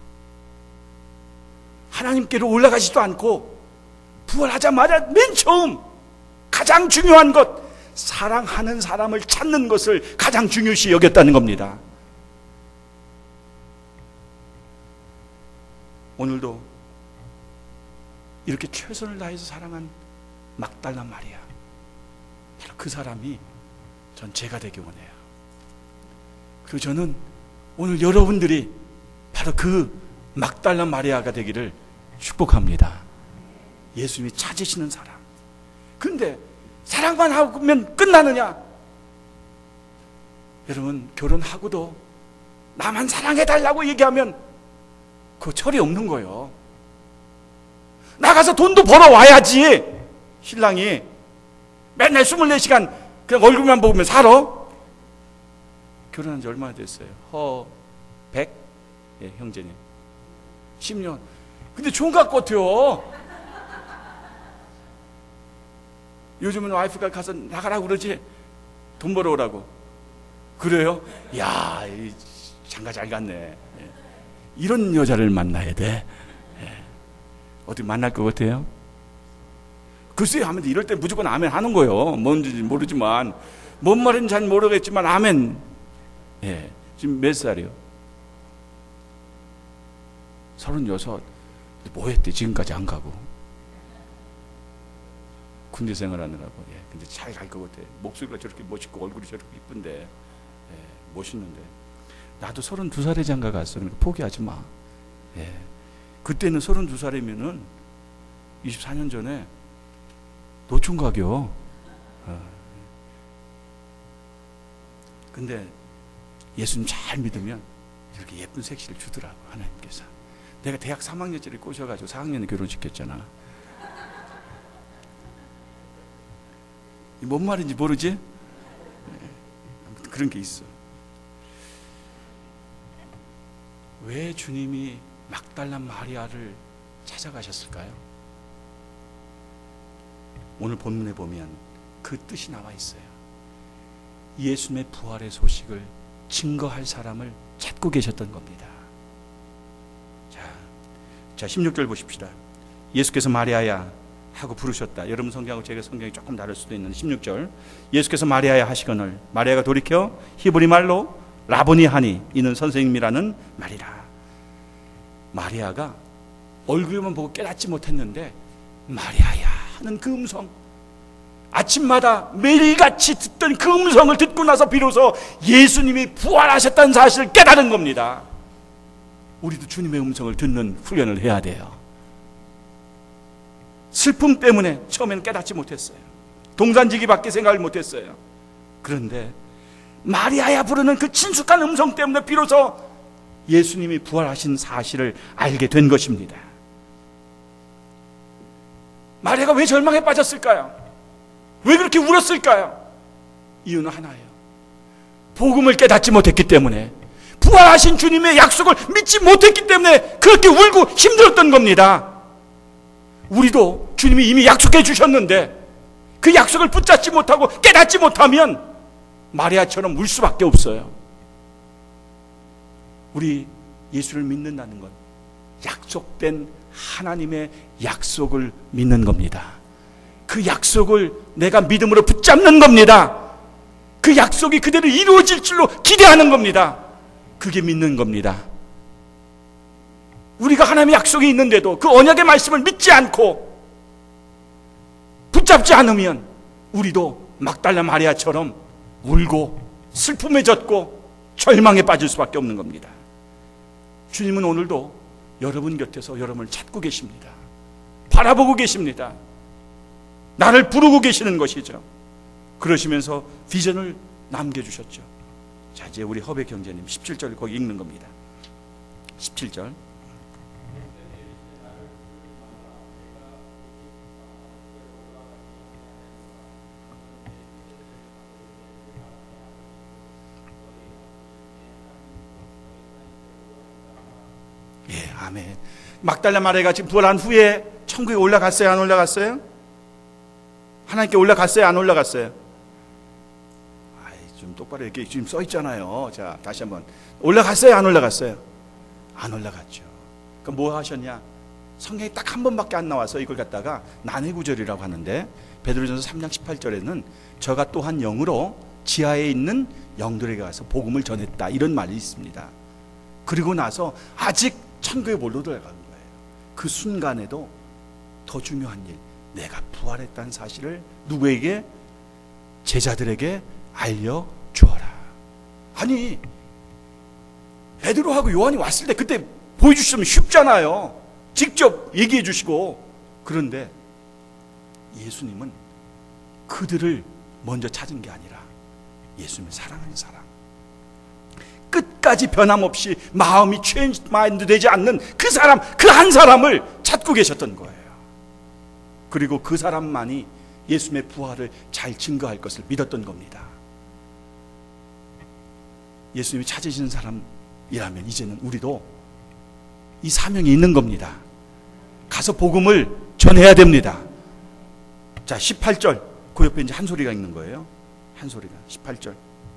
하나님께로 올라가지도 않고 부활하자마자 맨 처음 가장 중요한 것, 사랑하는 사람을 찾는 것을 가장 중요시 여겼다는 겁니다. 오늘도 이렇게 최선을 다해서 사랑한 막달라 마리아, 바로 그 사람이 전 제가 되기 원해요. 그리고 저는 오늘 여러분들이 바로 그 막달라 마리아가 되기를 축복합니다. 예수님이 찾으시는 사람. 그런데 사랑만 하면 끝나느냐? 여러분, 결혼하고도 나만 사랑해달라고 얘기하면 그 철이 없는 거예요. 나가서 돈도 벌어와야지. 신랑이 맨날 24시간 그냥 얼굴만 보면 살아? 결혼한 지 얼마나 됐어요? 백? 예, 형제님 10년. 근데 총각 같아요. 요즘은 와이프가 가서 나가라고 그러지, 돈 벌어오라고. 그래요? 야, 장가 잘 갔네. 예. 이런 여자를 만나야 돼. 예. 어떻게 만날 것 같아요? 글쎄요 하면 이럴 때 무조건 아멘 하는 거예요. 뭔지 모르지만, 뭔 말인지 잘 모르겠지만 아멘. 예. 지금 몇 살이요? 36. 뭐 했대? 지금까지 안 가고. 군대 생활하느라고. 예. 근데 잘 갈 것 같아. 목소리가 저렇게 멋있고 얼굴이 저렇게 이쁜데, 예. 멋있는데. 나도 32살에 장가 갔어. 그러니까 포기하지 마. 예. 그때는 32살이면은 24년 전에 노총각이요. 근데 예수님 잘 믿으면 이렇게 예쁜 색시를 주더라고, 하나님께서. 내가 대학 3학년짜리 꼬셔가지고 4학년에 결혼시켰잖아. 뭔 말인지 모르지? 아무튼 그런 게 있어. 왜 주님이 막달라 마리아를 찾아가셨을까요? 오늘 본문에 보면 그 뜻이 나와 있어요. 예수님의 부활의 소식을 증거할 사람을 찾고 계셨던 겁니다. 자 16절 보십시다. 예수께서 마리아야 하고 부르셨다. 여러분 성경하고 제가 성경이 조금 다를 수도 있는데 16절, 예수께서 마리아야 하시거늘 마리아가 돌이켜 히브리 말로 라보니 하니 이는 선생님이라는 말이라. 마리아가 얼굴만 보고 깨닫지 못했는데 마리아야 하는 그 음성, 아침마다 매일같이 듣던 그 음성을 듣고 나서 비로소 예수님이 부활하셨다는 사실을 깨달은 겁니다. 우리도 주님의 음성을 듣는 훈련을 해야 돼요. 슬픔 때문에 처음에는 깨닫지 못했어요. 동산지기밖에 생각을 못했어요. 그런데 마리아야 부르는 그 친숙한 음성 때문에 비로소 예수님이 부활하신 사실을 알게 된 것입니다. 마리아가 왜 절망에 빠졌을까요? 왜 그렇게 울었을까요? 이유는 하나예요. 복음을 깨닫지 못했기 때문에, 부활하신 주님의 약속을 믿지 못했기 때문에 그렇게 울고 힘들었던 겁니다. 우리도 주님이 이미 약속해 주셨는데 그 약속을 붙잡지 못하고 깨닫지 못하면 마리아처럼 울 수밖에 없어요. 우리 예수를 믿는다는 건 약속된 하나님의 약속을 믿는 겁니다. 그 약속을 내가 믿음으로 붙잡는 겁니다. 그 약속이 그대로 이루어질 줄로 기대하는 겁니다. 그게 믿는 겁니다. 우리가 하나님의 약속이 있는데도 그 언약의 말씀을 믿지 않고 붙잡지 않으면 우리도 막달라 마리아처럼 울고 슬픔에 젖고 절망에 빠질 수밖에 없는 겁니다. 주님은 오늘도 여러분 곁에서 여러분을 찾고 계십니다. 바라보고 계십니다. 나를 부르고 계시는 것이죠. 그러시면서 비전을 남겨주셨죠. 자, 이제 우리 허백 형제님 17절 거기 읽는 겁니다. 17절. 예, 아멘. 막달라 마리아가 지금 부활한 후에 천국에 올라갔어요? 안 올라갔어요? 하나님께 올라갔어요? 안 올라갔어요? 좀 똑바로 이렇게 지금 써 있잖아요. 자, 다시 한번. 올라갔어요? 안 올라갔어요? 안 올라갔죠. 그럼 뭐 하셨냐? 성경이 딱 한 번밖에 안 나와서 이걸 갖다가 난해구절이라고 하는데, 베드로전서 3장 18절에는 저가 또한 영으로 지하에 있는 영들에게 가서 복음을 전했다, 이런 말이 있습니다. 그리고 나서 아직 천국에 못 들어간 거예요. 그 순간에도 더 중요한 일, 내가 부활했다는 사실을 누구에게? 제자들에게 알려주어라. 아니, 베드로하고 요한이 왔을 때 그때 보여주시면 쉽잖아요. 직접 얘기해 주시고. 그런데 예수님은 그들을 먼저 찾은 게 아니라 예수님을 사랑하는 사람, 끝까지 변함없이 마음이 체인지 마인드 되지 않는 그 사람, 그 한 사람을 찾고 계셨던 거예요. 그리고 그 사람만이 예수님의 부활을 잘 증거할 것을 믿었던 겁니다. 예수님이 찾으시는 사람이라면 이제는 우리도 이 사명이 있는 겁니다. 가서 복음을 전해야 됩니다. 자, 18절. 그 옆에 이제 한 소리가 있는 거예요. 한 소리가. 18절.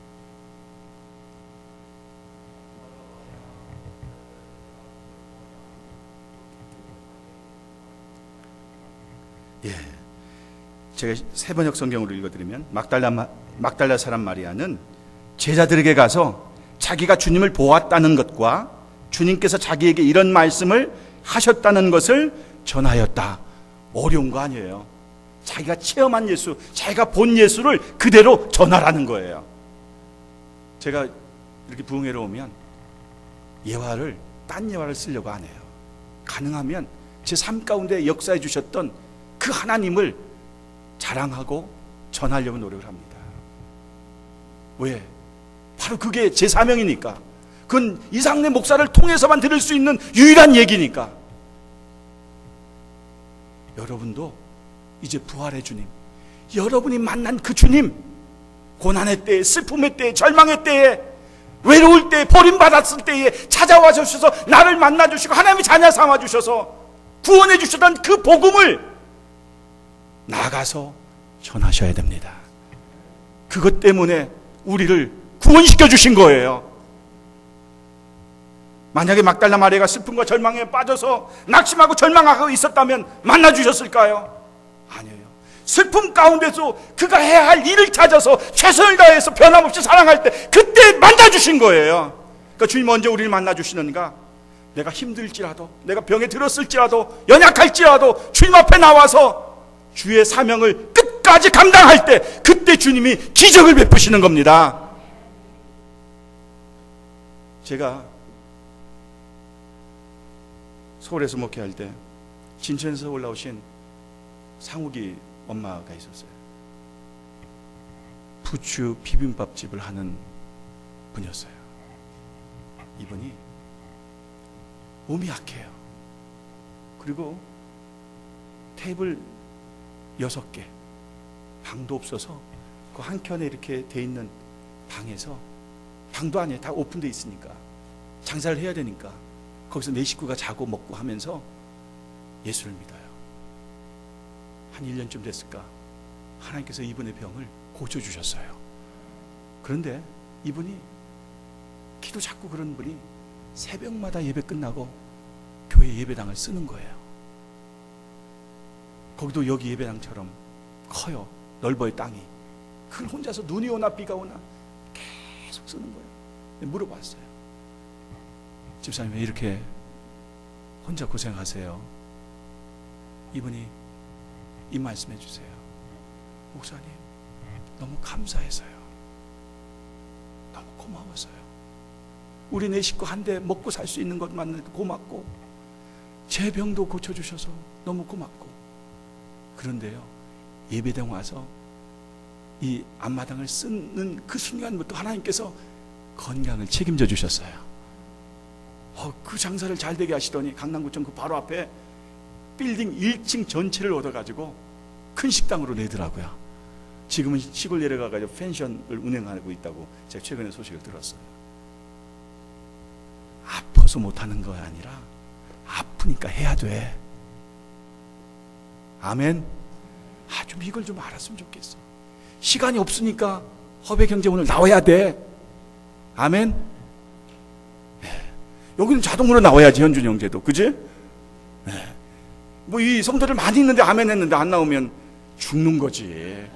예. 제가 세번역 성경으로 읽어드리면 막달라 사람 마리아는 제자들에게 가서 자기가 주님을 보았다는 것과 주님께서 자기에게 이런 말씀을 하셨다는 것을 전하였다. 어려운 거 아니에요. 자기가 체험한 예수, 자기가 본 예수를 그대로 전하라는 거예요. 제가 이렇게 부흥회로 오면 예화를, 딴 예화를 쓰려고 안 해요. 가능하면 제 삶 가운데 역사해 주셨던 그 하나님을 자랑하고 전하려고 노력을 합니다. 왜? 바로 그게 제 사명이니까. 그건 이상래 목사를 통해서만 들을 수 있는 유일한 얘기니까. 여러분도 이제 부활의 주님, 여러분이 만난 그 주님, 고난의 때에, 슬픔의 때에, 절망의 때에, 외로울 때에, 버림받았을 때에 찾아와 주셔서 나를 만나주시고 하나님의 자녀 삼아주셔서 구원해 주셨던 그 복음을 나가서 전하셔야 됩니다. 그것 때문에 우리를 구원시켜 주신 거예요. 만약에 막달라 마리아가 슬픔과 절망에 빠져서 낙심하고 절망하고 있었다면 만나 주셨을까요? 아니에요. 슬픔 가운데서 그가 해야 할 일을 찾아서 최선을 다해서 변함없이 사랑할 때 그때 만나 주신 거예요. 그러니까 주님 언제 우리를 만나 주시는가? 내가 힘들지라도, 내가 병에 들었을지라도, 연약할지라도 주님 앞에 나와서 주의 사명을 끝까지 감당할 때 그때 주님이 기적을 베푸시는 겁니다. 제가 서울에서 목회할 때 진천에서 올라오신 상욱이 엄마가 있었어요. 부추 비빔밥집을 하는 분이었어요. 이분이 몸이 약해요. 그리고 테이블 6개, 방도 없어서 그 한켠에 이렇게 돼 있는 방에서, 방도 아니에요. 다 오픈돼 있으니까 장사를 해야 되니까 거기서 내 식구가 자고 먹고 하면서 예수를 믿어요. 한 1년쯤 됐을까? 하나님께서 이분의 병을 고쳐주셨어요. 그런데 이분이 기도 자꾸 그런 분이 새벽마다 예배 끝나고 교회 예배당을 쓰는 거예요. 거기도 여기 예배당처럼 커요. 넓어요, 땅이. 그걸 혼자서 눈이 오나 비가 오나 계속 쓰는 거예요. 물어봤어요. 집사님 왜 이렇게 혼자 고생하세요? 이분이 이 말씀해 주세요. 목사님 너무 감사해서요. 너무 고마워서요. 우리 내 식구 한 대 먹고 살 수 있는 것만 고맙고 제 병도 고쳐주셔서 너무 고맙고, 그런데요 예배당 와서 이 앞마당을 쓰는 그 순간부터 하나님께서 건강을 책임져 주셨어요. 그 장사를 잘 되게 하시더니 강남구청 그 바로 앞에 빌딩 1층 전체를 얻어가지고 큰 식당으로 내더라고요. 지금은 시골 내려가가지고 펜션을 운영하고 있다고 제가 최근에 소식을 들었어요. 아파서 못하는 거 아니라 아프니까 해야 돼. 아멘. 좀 이걸 좀 알았으면 좋겠어. 시간이 없으니까 허배 경제 오늘 나와야 돼. 아멘. 여기는 자동으로 나와야지, 현준 형제도. 그지? 뭐 이 성도들 많이 있는데 아멘 했는데 안 나오면 죽는 거지.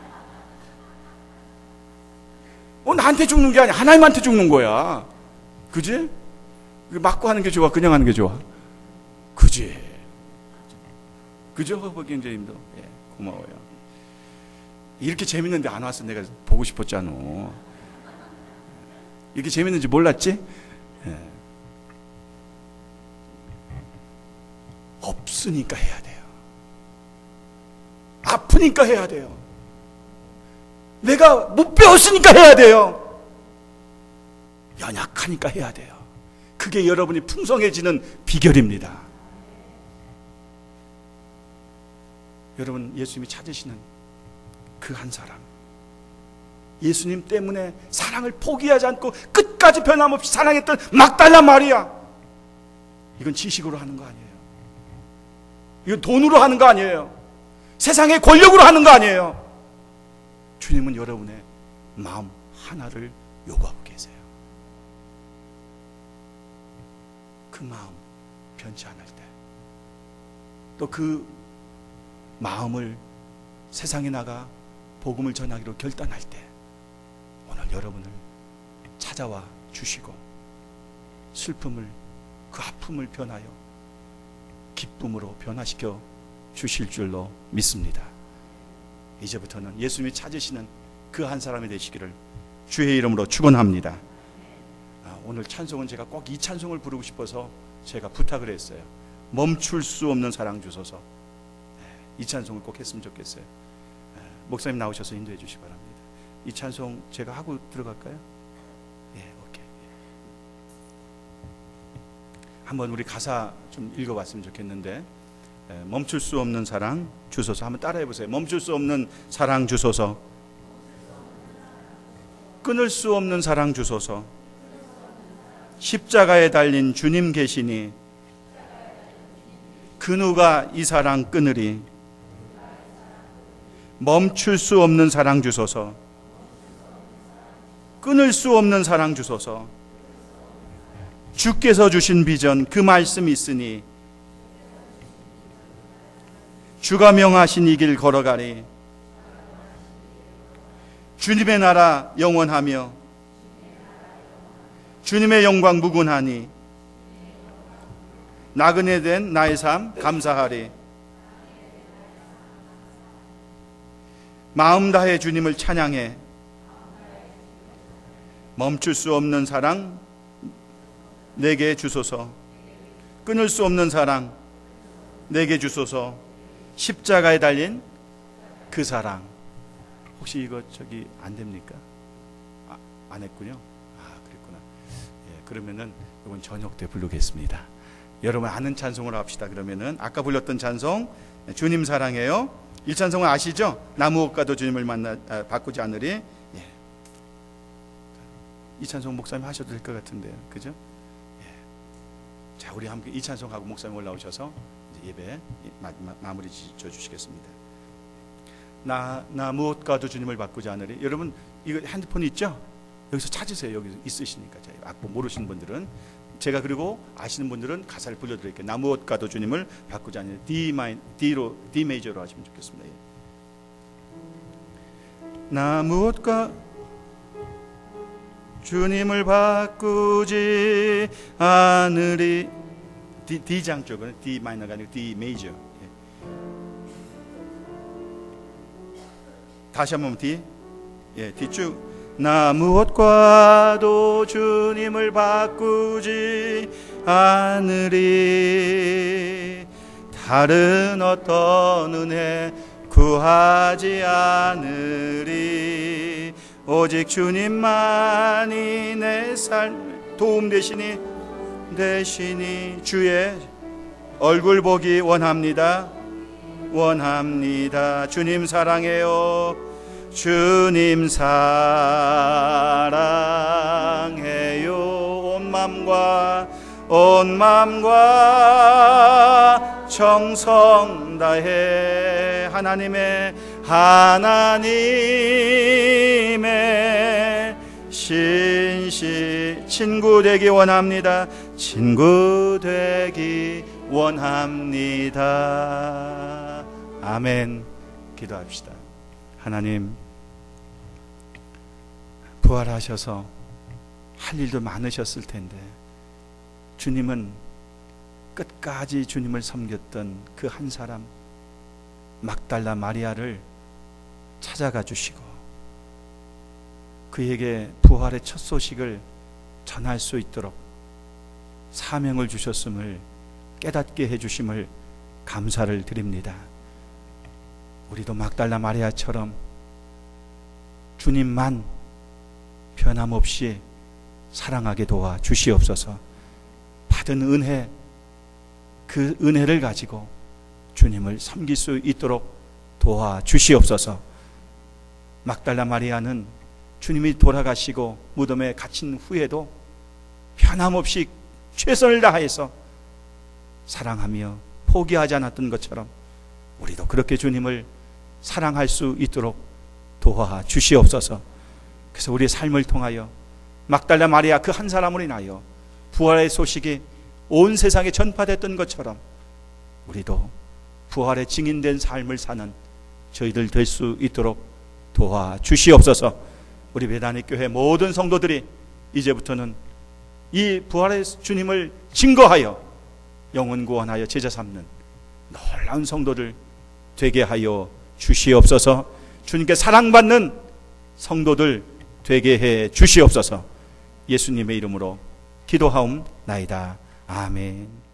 나한테 죽는 게 아니야. 하나님한테 죽는 거야. 그지? 맞고 하는 게 좋아? 그냥 하는 게 좋아? 그지? 그죠? 허벅이 형제님도. 예, 고마워요. 이렇게 재밌는데 안 와서 내가 보고 싶었잖아. 이렇게 재밌는지 몰랐지? 예. 없으니까 해야 돼요. 아프니까 해야 돼요. 내가 못 배웠으니까 해야 돼요. 연약하니까 해야 돼요. 그게 여러분이 풍성해지는 비결입니다. 여러분, 예수님이 찾으시는 그 한 사람, 예수님 때문에 사랑을 포기하지 않고 끝까지 변함없이 사랑했던 막달라 마리아, 이건 지식으로 하는 거 아니에요. 이건 돈으로 하는 거 아니에요. 세상의 권력으로 하는 거 아니에요. 주님은 여러분의 마음 하나를 요구하고 계세요. 그 마음 변치 않을 때, 또 그 마음을 세상에 나가 복음을 전하기로 결단할 때, 오늘 여러분을 찾아와 주시고 슬픔을, 그 아픔을 변하여 기쁨으로 변화시켜 주실 줄로 믿습니다. 이제부터는 예수님이 찾으시는 그 한 사람이 되시기를 주의 이름으로 축원합니다. 오늘 찬송은 제가 꼭 이 찬송을 부르고 싶어서 제가 부탁을 했어요. 멈출 수 없는 사랑 주소서. 이 찬송을 꼭 했으면 좋겠어요. 목사님 나오셔서 인도해 주시기 바랍니다. 이 찬송 제가 하고 들어갈까요? 예, 오케이. 한번 우리 가사 좀 읽어봤으면 좋겠는데, 멈출 수 없는 사랑 주소서. 한번 따라해 보세요. 멈출 수 없는 사랑 주소서. 끊을 수 없는 사랑 주소서. 십자가에 달린 주님 계시니 그 누가 이 사랑 끊으리. 멈출 수 없는 사랑 주소서. 끊을 수 없는 사랑 주소서. 주께서 주신 비전 그 말씀 있으니 주가 명하신 이 길 걸어가리. 주님의 나라 영원하며 주님의 영광 무궁하니 나그네 된 나의 삶 감사하리. 마음 다해 주님을 찬양해. 멈출 수 없는 사랑 내게 주소서. 끊을 수 없는 사랑 내게 주소서. 십자가에 달린 그 사랑. 혹시 이거 저기 안 됩니까? 안 했군요. 그랬구나. 예, 그러면은 이건 저녁 때 부르겠습니다. 여러분 아는 찬송을 합시다. 그러면은 아까 불렀던 찬송 주님 사랑해요. 1찬송은 아시죠? 나무옷과도 주님을 바꾸지 않으리. 예. 이 찬송 목사님 하셔도 될 것 같은데요, 그죠? 예. 자, 우리 함께 이 찬송하고 목사님 올라오셔서 이제 예배 마무리 지어 주시겠습니다. 나 무엇과도 주님을 바꾸지 않으리. 여러분 이거 핸드폰 있죠? 여기서 찾으세요. 여기 있으시니까. 악보 모르시는 분들은 제가, 그리고 아시는 분들은 가사를 불러드릴게요. 나 무엇과도 주님을 바꾸지 않으리. D 메이저로 하시면 좋겠습니다. 나 무엇과 주님을 바꾸지 않으리. D장 쪽은 D 마이너가 아니고 D 메이저. 다시 한번 D. D 쭉. 나 무엇과도 주님을 바꾸지 않으리. 다른 어떤 은혜 구하지 않으리. 오직 주님만이 내 삶 도움 되시니 주의 얼굴 보기 원합니다. 주님 사랑해요. 주님 사랑해요. 온 마음과 정성 다해 하나님의 친구 되기 원합니다. 친구 되기 원합니다. 아멘. 기도합시다. 하나님, 부활하셔서 할 일도 많으셨을 텐데 주님은 끝까지 주님을 섬겼던 그 한 사람 막달라 마리아를 찾아가 주시고 그에게 부활의 첫 소식을 전할 수 있도록 사명을 주셨음을 깨닫게 해주심을 감사를 드립니다. 우리도 막달라 마리아처럼 주님만 변함없이 사랑하게 도와 주시옵소서. 받은 은혜, 그 은혜를 가지고 주님을 섬길 수 있도록 도와주시옵소서. 막달라 마리아는 주님이 돌아가시고 무덤에 갇힌 후에도 변함없이 최선을 다해서 사랑하며 포기하지 않았던 것처럼 우리도 그렇게 주님을 사랑할 수 있도록 도와주시옵소서. 그래서 우리의 삶을 통하여 막달라 마리아 그 한 사람으로 인하여 부활의 소식이 온 세상에 전파됐던 것처럼 우리도 부활의 증인된 삶을 사는 저희들 될 수 있도록 도와주시옵소서. 우리 베다니 교회 모든 성도들이 이제부터는 이 부활의 주님을 증거하여 영혼 구원하여 제자 삼는 놀라운 성도들 되게 하여 주시옵소서. 주님께 사랑받는 성도들 되게 해 주시옵소서. 예수님의 이름으로 기도하옵나이다. 아멘.